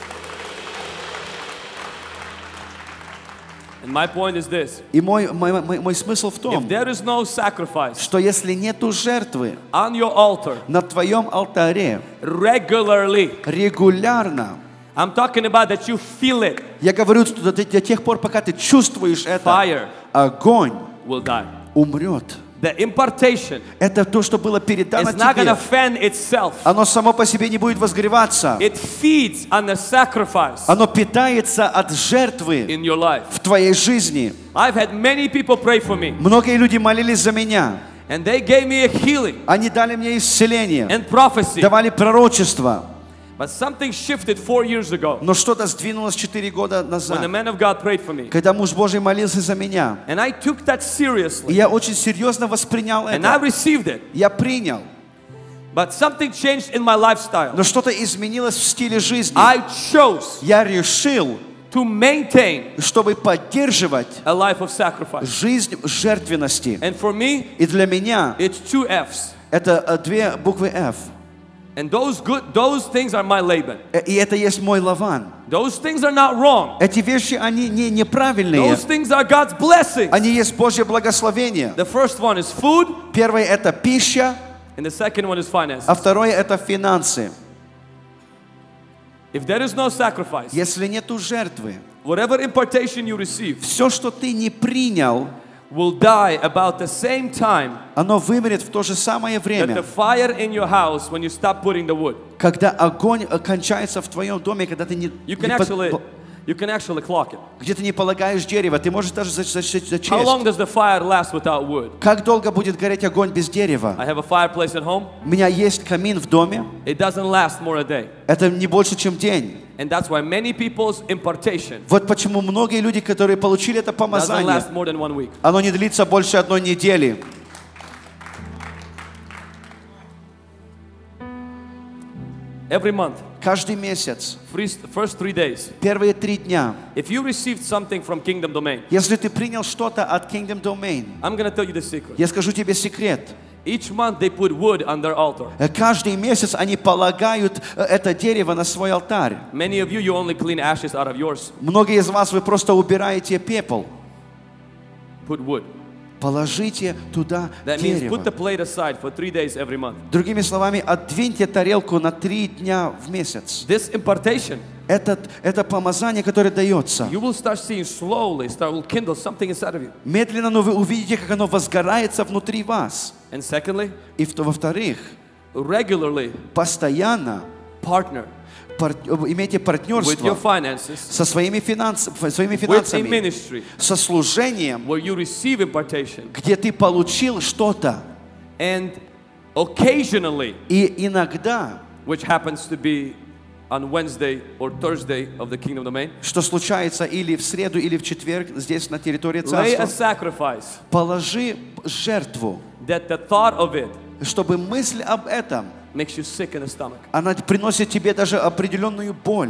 And my point is this. И мой смысл в If том, there is no sacrifice что если нету жертвы on your altar на твоем алтаре regularly, регулярно, I'm talking about that you feel it, я говорю, что до тех пор, пока ты чувствуешь это, fire огонь will die. умрет. The impartation Это то, что было передано is not going to тебе. fan itself. Оно само по себе не будет возгреваться. It feeds on the sacrifice Оно питается от жертвы in your life. в твоей жизни. I've had many people pray for me, Многие люди молились за меня. and they gave me a healing Они дали мне исцеление, and prophecy. давали пророчество. But something shifted 4 years ago Но что-то сдвинулось 4 года when the назад, man of God prayed for me. когда муж Божий молился за меня. And I took that И seriously, я очень серьезно воспринял and I это. received it. Я принял. But something changed in my lifestyle. Но что-то изменилось в стиле жизни. I chose Я решил, to maintain чтобы поддерживать a life of sacrifice. жизнь жертвенности. And for me, И для меня it's 2 F's. это 2 буквы F. And those things are my Laban. И это есть мой Лаван. Those things are not wrong. Эти вещи, они неправильные. Those things are God's blessings. Они есть Божье благословение. The first one is food, Первое – это пища, and the second one is finances. а второе – это финансы. If there is no sacrifice, Если нету жертвы, whatever impartation you receive все, что ты не принял, will die about the same time оно вымрет в то же самое that the время, fire in your house when you stop putting the wood. когда огонь кончается в твоем доме, когда ты You can actually clock it. где ты не полагаешь дерево, ты можешь даже зачесть. How long does the fire last without wood? Как долго будет гореть огонь без дерева? I have a fireplace at home. У меня есть камин в доме, It doesn't last more a day. это не больше, чем день. And that's why many people's impartation Вот почему многие люди, которые получили это doesn't помазание, last more than 1 week. оно не длится больше 1 недели. Every month, Каждый месяц, first 3 days, первые 3 дня, if you received something from Kingdom Domain, если ты принял что-то от Kingdom Domain, I'm going to tell you the secret. я скажу тебе секрет. Each month they put wood on their altar. Каждый месяц они полагают это дерево на свой алтарь. Many of you only clean ashes out of yours. Многие из вас, вы просто убираете пепел. Put wood. Положите туда That means put the дерево. plate aside for 3 days every month. Другими словами, отдвиньте тарелку на 3 дня в месяц. This impartation это помазание, которое дается. You will start seeing slowly, will kindle something inside of you. Медленно, но вы увидите, как оно возгорается внутри вас. And secondly, И во-вторых, regularly постоянно partner имейте with your партнерство finances, со своими with a финансами, ministry со служением, where you receive impartation, где ты получил что-то. and occasionally, И иногда, which happens to be on Wednesday or Thursday of the Kingdom domain, что случается или в среду, или в четверг здесь на территории lay a царства, sacrifice положи жертву, that the thought of it чтобы мысль об этом, makes you sick in the stomach, она приносит тебе даже определенную боль.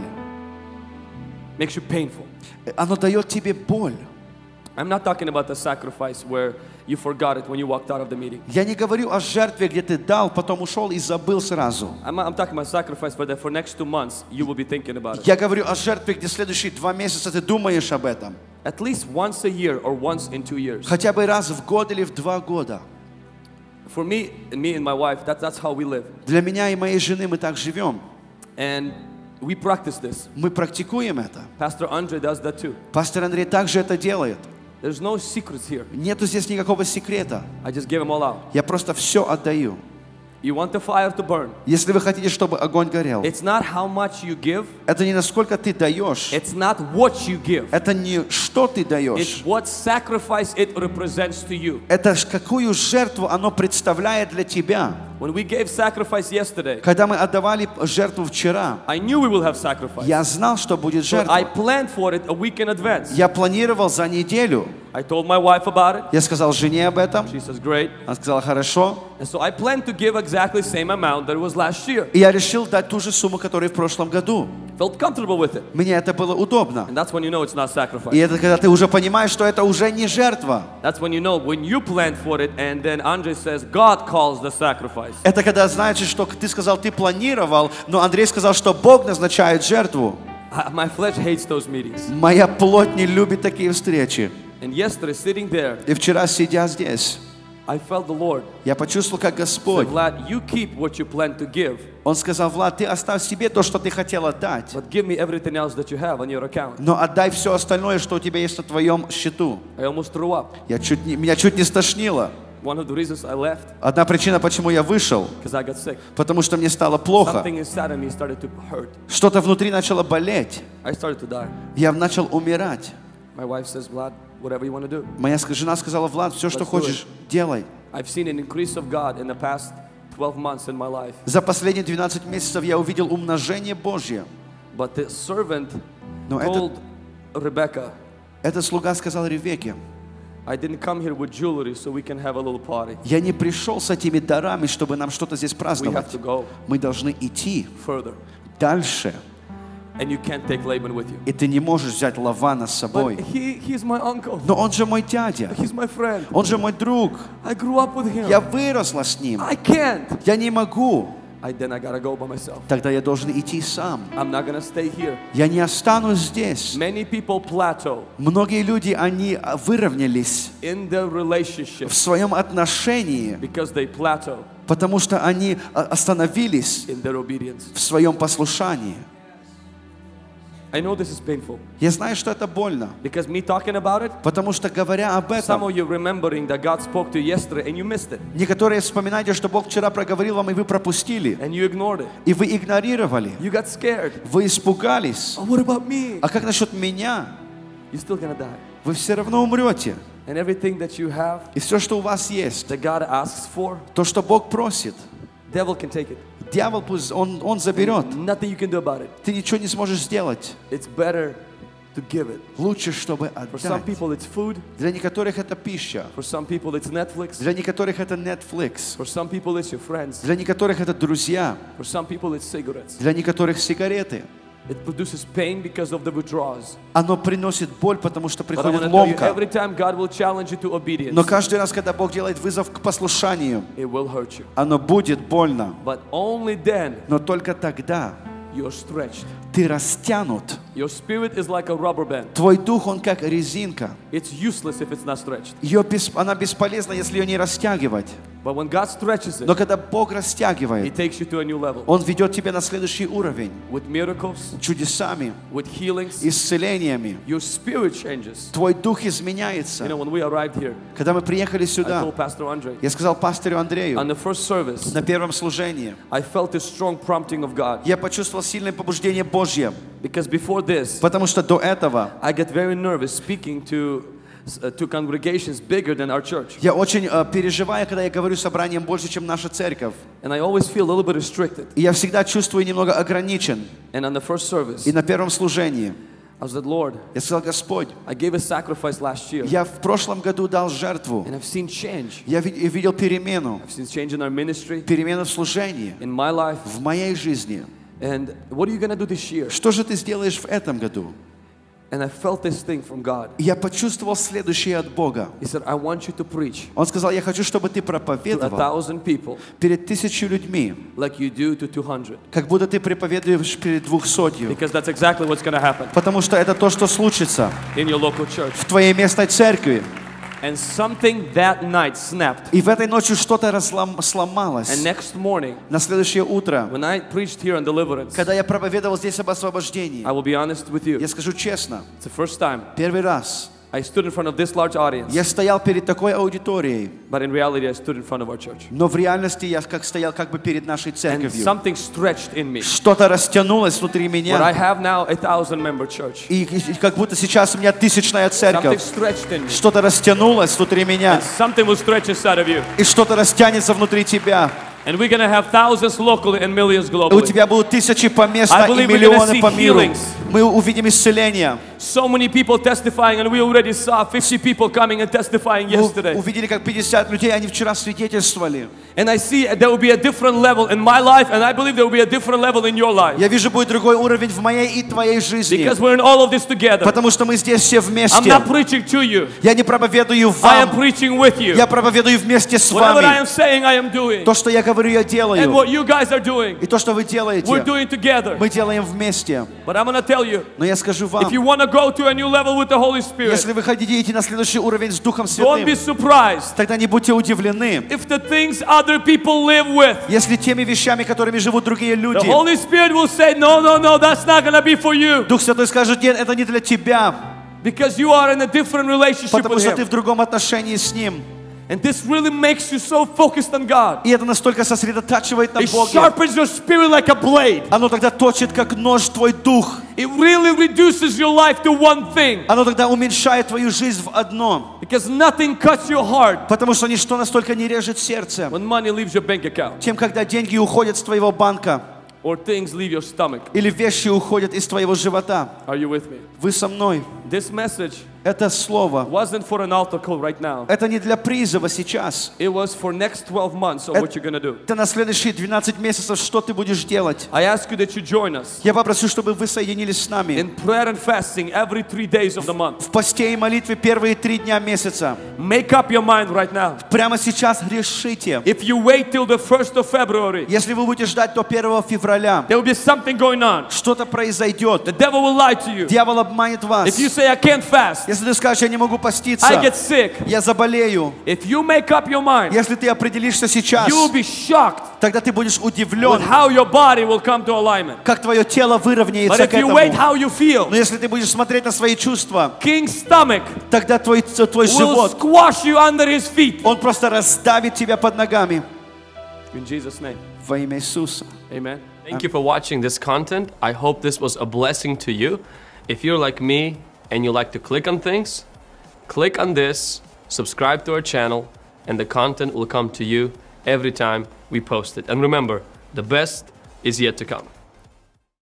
makes you painful. Оно дает тебе боль. I'm not talking about the sacrifice where you forgot it when you walked out of the meeting. Я не говорю о жертве, где ты дал, потом ушел и забыл сразу. I'm talking about sacrifice for next 2 months you will be thinking about it. Я говорю о жертве, где следующие 2 месяца ты думаешь об этом. At least once a year or once in 2 years. Хотя бы раз в год или в 2 года. For me and my wife, that's how we live. Для меня и моей жены мы так живем. And we practice this. Мы практикуем это. Pastor Andrey does that too. Пастор Андрей также это делает. There's no secrets here. Нету здесь никакого секрета. I just give them all out. Я просто все отдаю. You want the fire to burn. Если вы хотите, чтобы огонь горел, It's not how much you give. это не насколько ты даешь, It's not what you give. это не что ты It's даешь, what sacrifice it represents to you. это какую жертву оно представляет для тебя. When we gave sacrifice yesterday, Когда мы отдавали жертву вчера, I knew we will have sacrifice. я знал, что будет So I жертва. planned for it a week in advance. Я планировал за неделю. I told my wife about it. Я сказал жене об этом. She says, great. Она сказала, хорошо. And so I planned to give exactly the same amount that it was last year. И я решил дать ту же сумму, которую в прошлом году. Felt comfortable with it. Мне это было удобно. And that's when you know it's not sacrifice. И это когда ты уже понимаешь, что это уже не жертва. That's when you know, when you planned for it and then Andrey says, God calls the sacrifice. Это когда значит, что ты сказал, ты планировал, но Андрей сказал, что Бог назначает жертву. My flesh hates those meetings. Моя плоть не любит такие встречи. And yesterday, sitting there, И вчера, сидя здесь, I felt the Lord я почувствовал, как say, Господь, Vlad, you keep what you plan to give, Он сказал, Влад, ты оставь себе то, что ты хотел отдать, but give me everything else that you have on your account. но отдай все остальное, что у тебя есть на твоем счету. I almost threw up. Меня чуть не стошнило. One of the reasons I left, Одна причина, почему я вышел, because I got sick. потому что мне стало плохо. Something inside of me started to hurt. Что-то внутри начало болеть. I started to die. Я начал умирать. My wife says, Vlad, whatever you want to do. Моя жена сказала, Влад, все, что Let's do хочешь, делай. I've seen an increase of God in the past 12 months in my life. За последние 12 месяцев я увидел умножение Божье. But the servant Но told Rebecca, этот слуга сказал Ревекке, I didn't come here with jewelry so we can have a little party. я не пришел с этими дарами, чтобы нам что-то здесь We have праздновать. to go Мы должны идти further. дальше. And you can't take Laban with you. И ты не можешь взять Лавана с But собой. he's my uncle. Но он же мой дядя. He's my friend. Он же мой друг. I grew up with him. Я выросла с ним. I can't. Я не могу. Then I gotta go by myself. Тогда я должен идти сам. I'm not gonna stay here. Я не останусь здесь. Many people plateau Многие люди, они выровнялись in their relationship в своем отношении, because they plateau потому что они остановились in their obedience. в своем послушании. I know this is painful Я знаю, что это больно, because me talking about it, потому что, говоря об some этом, of you remembering that God spoke to you yesterday and you missed it некоторые вспоминаете, что Бог вчера проговорил вам, и вы пропустили, and you ignored it. и вы игнорировали, You got scared. вы испугались. Oh, what about me? А как насчет меня? You're still gonna die. Вы все равно умрете. And everything that you have, И все, что у вас есть, that God asks for, то, что Бог просит, devil can take it. дьявол пусть он заберет. Nothing you can do about it. Ты ничего не сможешь сделать. It's better to give it. Лучше, чтобы For some отдать. people it's food. Для некоторых это пища. For some people it's Netflix. Для некоторых это Netflix. For some people it's your friends. Для некоторых это друзья. For some people it's cigarettes. Для некоторых сигареты. It produces pain because of the withdrawals. Оно приносит боль, потому что But I приходит want to tell you, ломка. every time God will challenge you to obedience, Но каждый раз, когда Бог делает вызов к послушанию, it will hurt you. оно будет больно. But only then Но только тогда you're stretched. ты растянут. Your spirit is like a rubber band. Твой дух, он как резинка. It's useless if it's not stretched. Она бесполезна, если ее не растягивать. But when God stretches it, Но когда Бог He растягивает, takes you to a new level. Он ведет тебя на следующий уровень. With miracles, Чудесами, with healings, исцелениями. your spirit changes. Твой дух изменяется. You know, when we arrived here, Когда мы приехали I сюда, told Pastor Andrey, я сказал пастору Андрею on the first service, на первом служении, I felt a strong prompting of God. я почувствовал сильное побуждение Божье. Because before this, Потому что до этого I get very nervous speaking to congregations bigger than our church. я очень переживаю, когда я говорю собранием больше, чем наша церковь. And I always feel a little bit restricted. И я всегда чувствую немного ограничен. And on the first service, И на первом служении I said, Lord, я сказал: Господь, I gave a sacrifice last year. я в прошлом году дал жертву. And I've seen change. Я видел перемену. I've seen change in our ministry, Перемену в служении, in my life. в моей жизни. And what are you going to do this year? Что же ты сделаешь в этом году? And I felt this thing from God. И я почувствовал следующее от Бога. He said, I want you to preach Он сказал: я хочу, чтобы ты to проповедовал 1,000 people перед 1000 людьми, like you do to 200. как будто ты проповедуешь перед 200. Because that's exactly what's going to happen Потому что это то, что случится in your local church. в твоей местной церкви. And something that night snapped. И в этой ночью что-то сломалось. And next morning, На следующее утро, when I preached here on deliverance, когда я проповедовал здесь об освобождении, I will be honest with you. я скажу честно, It's the first time первый раз I stood in front of this large audience, я стоял перед такой аудиторией, but in reality I stood in front of our church. но в реальности я стоял как бы перед нашей And церковью. something stretched in me. Что-то растянулось внутри What I меня. have now, 1,000-member church. И как будто сейчас у меня 1000-я Something церковь. stretched in me. Что-то растянулось внутри меня. And something will stretch inside of you. И что-то растянется внутри тебя. And we're going to have thousands locally and millions И у globally. тебя будут тысячи поместно I и believe we're миллионы gonna see по миру. healings. Мы увидим исцеление. So many people testifying, and we already saw 50 people coming and testifying Мы yesterday. увидели, как 50 людей, они вчера свидетельствовали. And I see there will be a different level in my life, and I believe there will be a different level in your life. Я вижу, будет другой уровень в моей и твоей жизни. Because we're in all of this together. Потому что мы здесь все I'm вместе. not preaching to you. Я не проповедую I am вам. preaching with you. Я проповедую вместе с Whatever I вами. am saying, I am doing. То, что я говорю, я And делаю. what you guys are doing, И то, что вы we're делаете, doing together. мы делаем вместе. But I'm going to tell you, Но я скажу вам, if you want to go to a new level with the Holy Spirit, если вы хотите идти на следующий уровень с Духом don't be Святым, surprised тогда не будьте удивлены, if the things other people live with, если теми вещами, которыми живут другие the люди, Holy Spirit will say, no, that's not going to be for you. Дух Святой скажет: нет, это не для тебя, Because you are in a different relationship потому with что ты Him. в другом отношении с Ним. And this really makes you so focused on God. И это настолько сосредотачивает на It Боге. sharpens your spirit like a blade. Оно тогда точит, как нож, твой дух. It really reduces your life to one thing. Оно тогда уменьшает твою жизнь в одно. Because nothing cuts your heart Потому что ничто настолько не режет сердце, when money leaves your bank account чем когда деньги уходят с твоего банка, or things leave your stomach. или вещи уходят из твоего живота. Are you with me? Вы со мной. This message Это слово. wasn't for an altar call right now. Это не для призыва сейчас. It was for next 12 months of what you're going to do. Это на следующие 12 месяцев, что ты будешь делать. I ask you that you join us Я попрошу, чтобы вы соединились с нами in prayer and fasting every 3 days of the month. в посте и молитве первые 3 дня месяца. Make up your mind right now. Прямо сейчас решите. If you wait till the 1st of February, Если вы будете ждать до 1 февраля, there will be something going on. что-то произойдет. The devil will lie to you. Дьявол обманет вас. If you say, I can't fast, Если ты скажешь: я не могу поститься, I get sick. я заболею. If you make up your mind, Если ты определишься сейчас, you will be shocked тогда ты будешь with удивлен, how your body will come to alignment. как твое тело But выровняется к if you wait этому. how you feel, Но если ты будешь смотреть на свои чувства, King's stomach тогда твой will живот, squash you under his feet. он просто раздавит тебя под ногами. In Jesus' name, Во имя Иисуса. amen. Thank you for watching this content. I hope this was a blessing to you. If you're like me and you like to click on things, click on this, subscribe to our channel, and the content will come to you every time we post it. And remember, the best is yet to come.